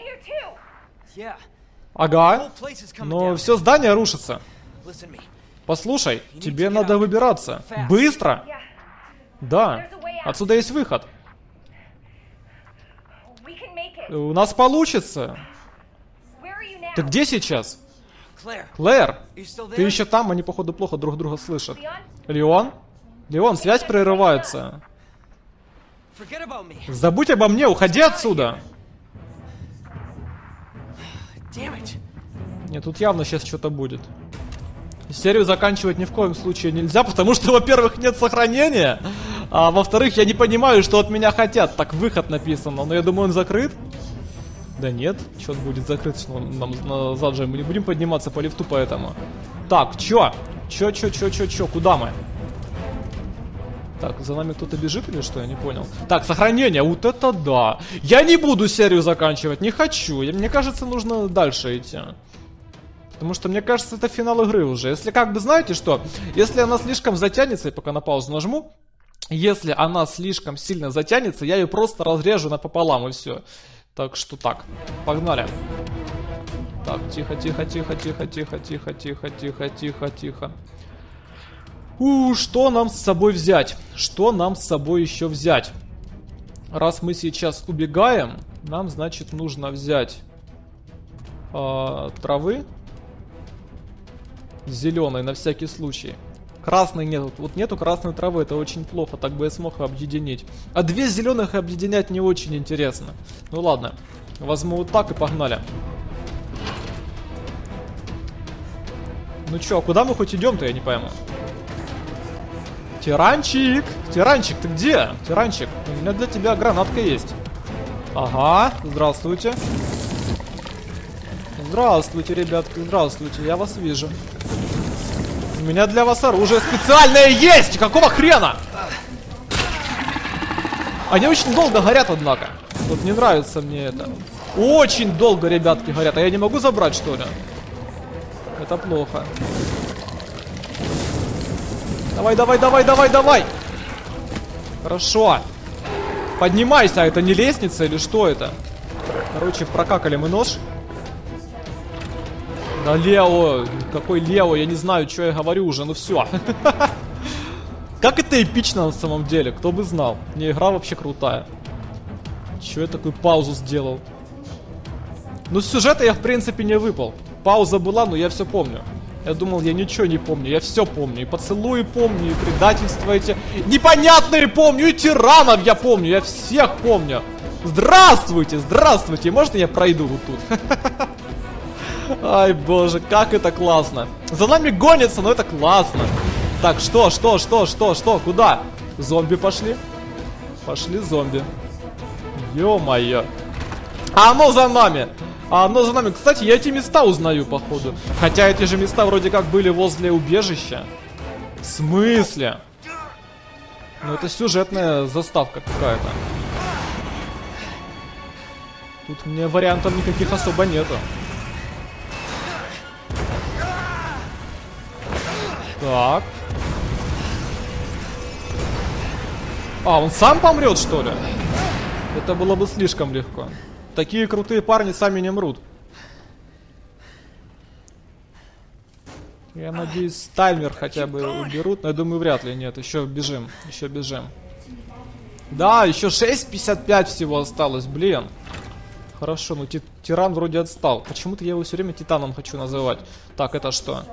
Ага. Но все здание рушится. Послушай, тебе надо выбираться. Быстро! Да, отсюда есть выход. У нас получится. Ты где сейчас? Клэр, ты еще там, они походу плохо друг друга слышат. Леон? Леон, связь прерывается. Забудь обо мне, уходи отсюда. Нет, тут явно сейчас что-то будет. Серию заканчивать ни в коем случае нельзя, потому что, во-первых, нет сохранения, а во-вторых, я не понимаю, что от меня хотят. Так, выход написано, но я думаю, он закрыт. Да нет, что-то будет закрыт, нам назад же, мы не будем подниматься по лифту, поэтому. Так, чё? Чё, чё, чё, чё, чё, куда мы? Так, за нами кто-то бежит или что? Я не понял. Так, сохранение, вот это да. Я не буду серию заканчивать, не хочу. Мне кажется, нужно дальше идти. Потому что, мне кажется, это финал игры уже. Если как бы, знаете что? Если она слишком затянется, я пока на паузу нажму. Если она слишком сильно затянется, я ее просто разрежу напополам и все. Так что так, погнали. Так, тихо, тихо, тихо, тихо, тихо, тихо, тихо, тихо, тихо, тихо. У, что нам с собой взять? Что нам с собой еще взять? Раз мы сейчас убегаем, нам, значит, нужно взять э, травы. Зеленой на всякий случай. Красной нет. Вот нету красной травы. Это очень плохо. Так бы я смог объединить. А две зеленых объединять не очень интересно. Ну ладно. Возьму вот так и погнали. Ну чё, куда мы хоть идем-то, я не пойму. Тиранчик! Тиранчик, ты где? Тиранчик, у меня для тебя гранатка есть. Ага, здравствуйте. Здравствуйте, ребятки, здравствуйте, я вас вижу. У меня для вас оружие специальное есть! Какого хрена? Они очень долго горят, однако. Вот не нравится мне это. Очень долго, ребятки, горят. А я не могу забрать, что ли? Это плохо. Давай, давай, давай, давай, давай! Хорошо. Поднимайся, а это не лестница или что это? Короче, прокакали мы нож. Да, Лео, какой Лео, я не знаю, что я говорю уже, ну все. Как это эпично на самом деле, кто бы знал. Не, игра вообще крутая. Че я такую паузу сделал? Ну, с сюжета я в принципе не выпал. Пауза была, но я все помню. Я думал, я ничего не помню, я все помню. И поцелуи помню, и предательства эти непонятные помню, и тиранов я помню, я всех помню. Здравствуйте, здравствуйте, можно я пройду вот тут? Ай, боже, как это классно. За нами гонятся, но это классно. Так, что, что, что, что, что, куда? Зомби пошли? Пошли зомби. Ё-моё. А оно за нами. А оно за нами. Кстати, я эти места узнаю, походу. Хотя эти же места вроде как были возле убежища. В смысле? Ну, это сюжетная заставка какая-то. Тут мне вариантов никаких особо нету. Так. А, он сам помрет, что ли? Это было бы слишком легко. Такие крутые парни сами не мрут. Я надеюсь, таймер хотя бы уберут. Но я думаю, вряд ли. Нет, еще бежим. Еще бежим. Да, еще шесть пятьдесят пять всего осталось. Блин. Хорошо, ну тиран вроде отстал. Почему-то я его все время Титаном хочу называть. Так, это что?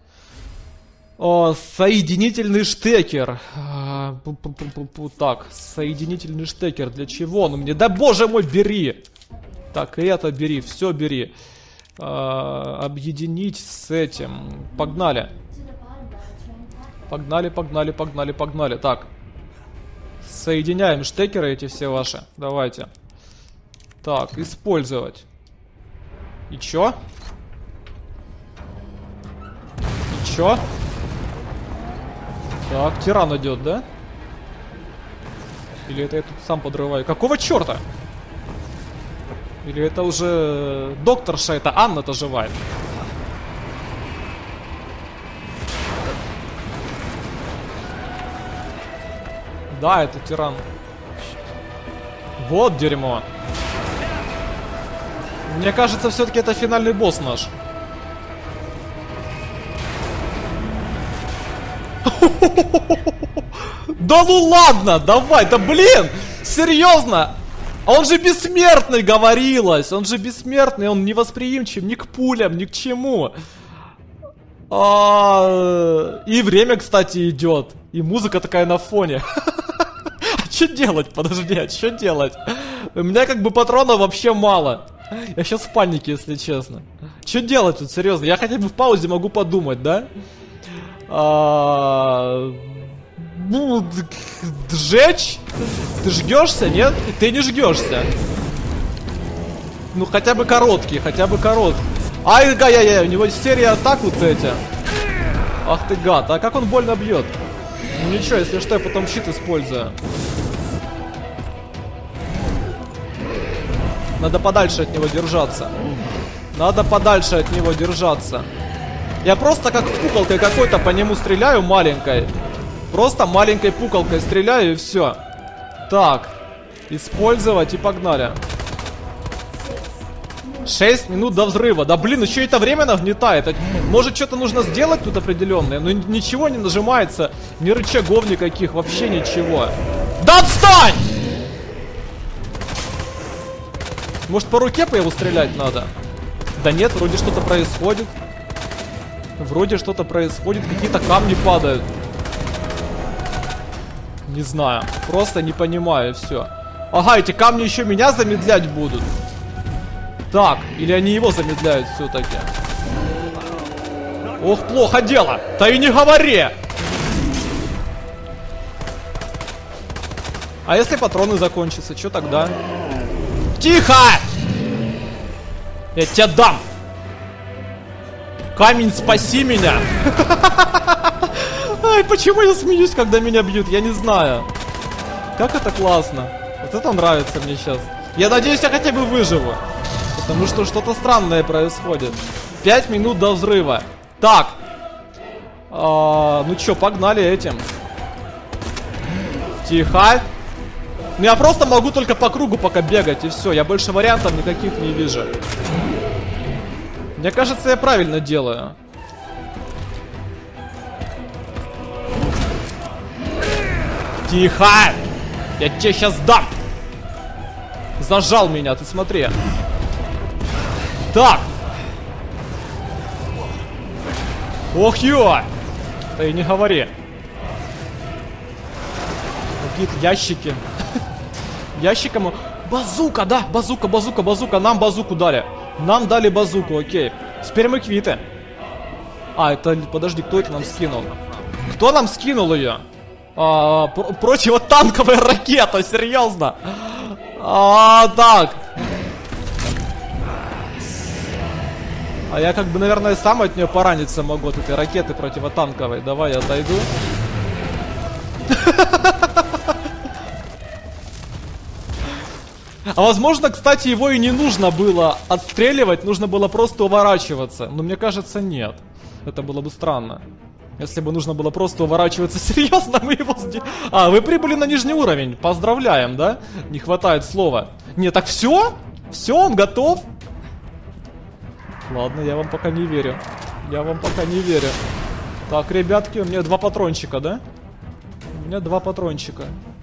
О, соединительный штекер. А, пу -пу -пу -пу -пу. Так, соединительный штекер. Для чего он мне? Да боже мой, бери! Так, и это бери, все бери. А, объединить с этим. Погнали. Погнали, погнали, погнали, погнали. Так. Соединяем штекеры эти все ваши. Давайте. Так, использовать. И чё? И чё? Так, тиран идет, да? Или это я тут сам подрываю? Какого черта? Или это уже докторша, это Анна-то живая? Да, это тиран. Вот дерьмо. Мне кажется, все-таки это финальный босс наш. Да ну ладно, давай, да блин, серьезно? Он же бессмертный, говорилось. Он же бессмертный, он невосприимчив ни к пулям, ни к чему. А, и время, кстати, идет. И музыка такая на фоне. А что делать? Подожди, а что делать? У меня как бы патронов вообще мало. Я сейчас в панике, если честно. Что делать тут, серьезно? Я хотя бы в паузе могу подумать, да? А... Ну, сжечь? Ты жгешься, нет? Ты не жгешься. Ну, хотя бы короткий, хотя бы короткий. Ай, яй-яй, у него серия атак вот эти. Ах ты гад, а как он больно бьет? Ну ничего, если что, я потом щит использую. Надо подальше от него держаться. Надо подальше от него держаться. Я просто как пукалкой какой-то по нему стреляю маленькой. Просто маленькой пукалкой стреляю и все. Так. Использовать и погнали. шесть минут до взрыва. Да блин, еще это время нагнетает. Может что-то нужно сделать тут определенное. Но ничего не нажимается. Ни рычагов никаких. Вообще ничего. Да отстань! Может по руке по его стрелять надо? Да нет, вроде что-то происходит. Вроде что-то происходит. Какие-то камни падают. Не знаю. Просто не понимаю все. Ага, эти камни еще меня замедлять будут. Так, или они его замедляют все-таки? Ох, плохо дело. Да и не говори. А если патроны закончатся, что тогда? Тихо! Я тебя дам! Камень, спаси меня! Ай, почему я смеюсь, когда меня бьют? Я не знаю. Как это классно. Вот это нравится мне сейчас. Я надеюсь, я хотя бы выживу. Потому что что-то странное происходит. Пять минут до взрыва. Так. А, ну чё, погнали этим. Тихо. Ну я просто могу только по кругу пока бегать, и все. Я больше вариантов никаких не вижу. Мне кажется, я правильно делаю. Тихо! Я тебе сейчас дам! Зажал меня, ты смотри. Так! Ох, ё! Да и не говори. Какие-то ящики. Ящиком... Базука, да! Базука, базука, базука. Нам базуку дали. Нам дали базуку, окей. Теперь мы квиты. А, это... Подожди, кто это нам скинул? Кто нам скинул ее? А, про противотанковая ракета, серьезно? А, так. А я как бы, наверное, сам от нее пораниться могу, от этой ракеты противотанковой. Давай я отойду. А возможно, кстати, его и не нужно было отстреливать, нужно было просто уворачиваться. Но мне кажется, нет. Это было бы странно. Если бы нужно было просто уворачиваться. Серьезно, мы его сделали. А, вы прибыли на нижний уровень. Поздравляем, да? Не хватает слова. Не, так все? Все, он готов? Ладно, я вам пока не верю. Я вам пока не верю. Так, ребятки, у меня два патрончика, да? У меня два патрончика.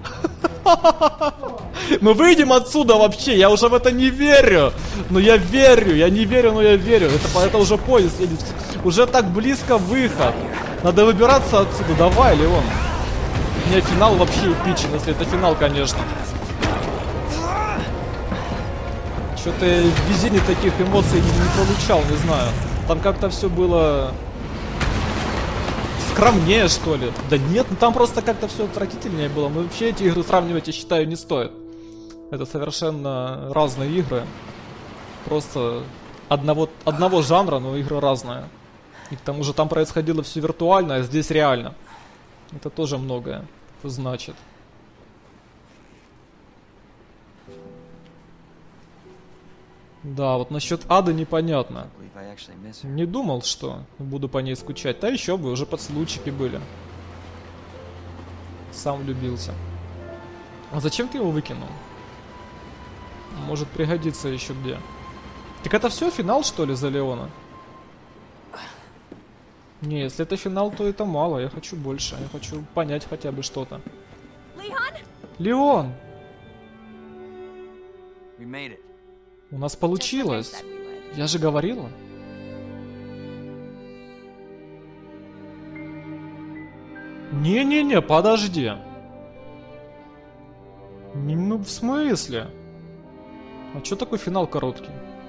Мы выйдем отсюда вообще, я уже в это не верю. Но я верю, я не верю, но я верю. Это, это уже поезд едет. Уже так близко выход. Надо выбираться отсюда. Давай, Леон. У меня финал вообще эпичен, если это финал, конечно. Что-то я в везении таких эмоций не, не получал, не знаю. Там как-то все было скромнее, что ли? Да нет, ну там просто как-то все отвратительнее было. Мы вообще эти игры сравнивать, я считаю, не стоит. Это совершенно разные игры. Просто одного, одного жанра, но игры разные. И к тому же там происходило все виртуально, а здесь реально. Это тоже многое значит. Да, вот насчет ады непонятно. Не думал, что буду по ней скучать. Да еще бы, уже поцелуйчики были. Сам влюбился. А зачем ты его выкинул? Может пригодится еще где. Так это все финал, что ли, за Леона? Не, если это финал, то это мало. Я хочу больше. Я хочу понять хотя бы что-то. Леон! У нас получилось. Я же говорила. Не-не-не, подожди. Ну, в смысле? А чё такой финал короткий?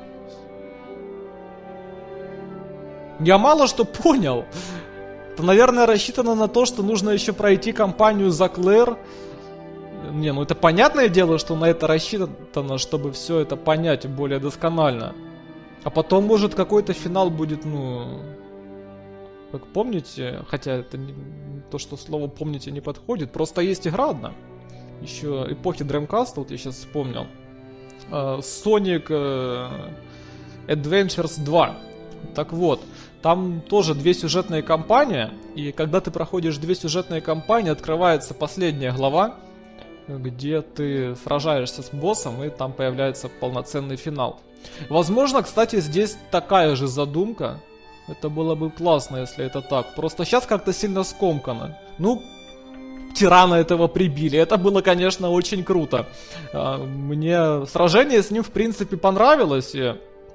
Я мало что понял. Это, наверное, рассчитано на то, что нужно еще пройти кампанию за Клэр. Не, ну это понятное дело, что на это рассчитано, чтобы все это понять более досконально. А потом, может, какой-то финал будет, ну... Как помните, хотя это не, то, что слово «помните» не подходит. Просто есть игра одна. Еще эпохи Dreamcast, вот я сейчас вспомнил. Sonic Adventures два. Так вот, там тоже две сюжетные кампании. И когда ты проходишь две сюжетные кампании, открывается последняя глава, где ты сражаешься с боссом, и там появляется полноценный финал. Возможно, кстати, здесь такая же задумка. Это было бы классно, если это так. Просто сейчас как-то сильно скомкано. Ну, тирана этого прибили. Это было, конечно, очень круто. Мне сражение с ним, в принципе, понравилось. И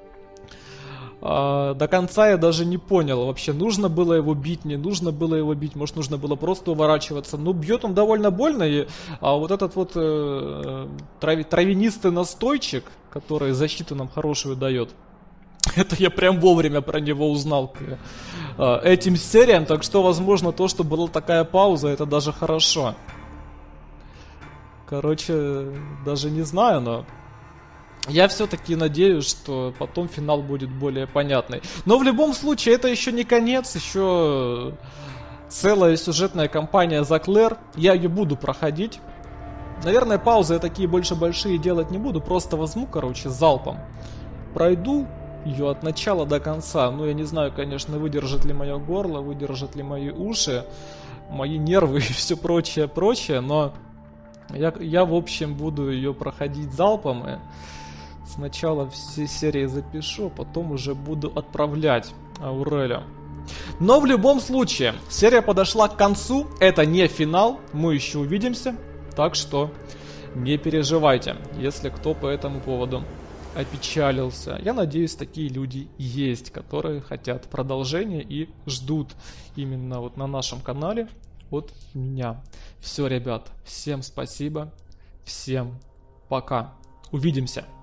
до конца я даже не понял, вообще нужно было его бить, не нужно было его бить, может нужно было просто уворачиваться. Ну, бьет он довольно больно, и а вот этот вот э, трави, травянистый настойчик, который защиту нам хорошую дает, это я прям вовремя про него узнал к э, этим сериям, так что, возможно, то, что была такая пауза, это даже хорошо. Короче, даже не знаю, но... Я все-таки надеюсь, что потом финал будет более понятный. Но в любом случае, это еще не конец, еще целая сюжетная кампания за Клэр. Я ее буду проходить. Наверное, паузы я такие больше большие делать не буду. Просто возьму, короче, залпом. Пройду ее от начала до конца. Ну, я не знаю, конечно, выдержит ли мое горло, выдержат ли мои уши, мои нервы и все прочее, прочее. Но я, я в общем, буду ее проходить залпом. И сначала все серии запишу, потом уже буду отправлять Ауреля. Но в любом случае, серия подошла к концу. Это не финал, мы еще увидимся. Так что не переживайте, если кто по этому поводу опечалился. Я надеюсь, такие люди есть, которые хотят продолжения и ждут именно вот на нашем канале от меня. Все, ребят, всем спасибо, всем пока. Увидимся.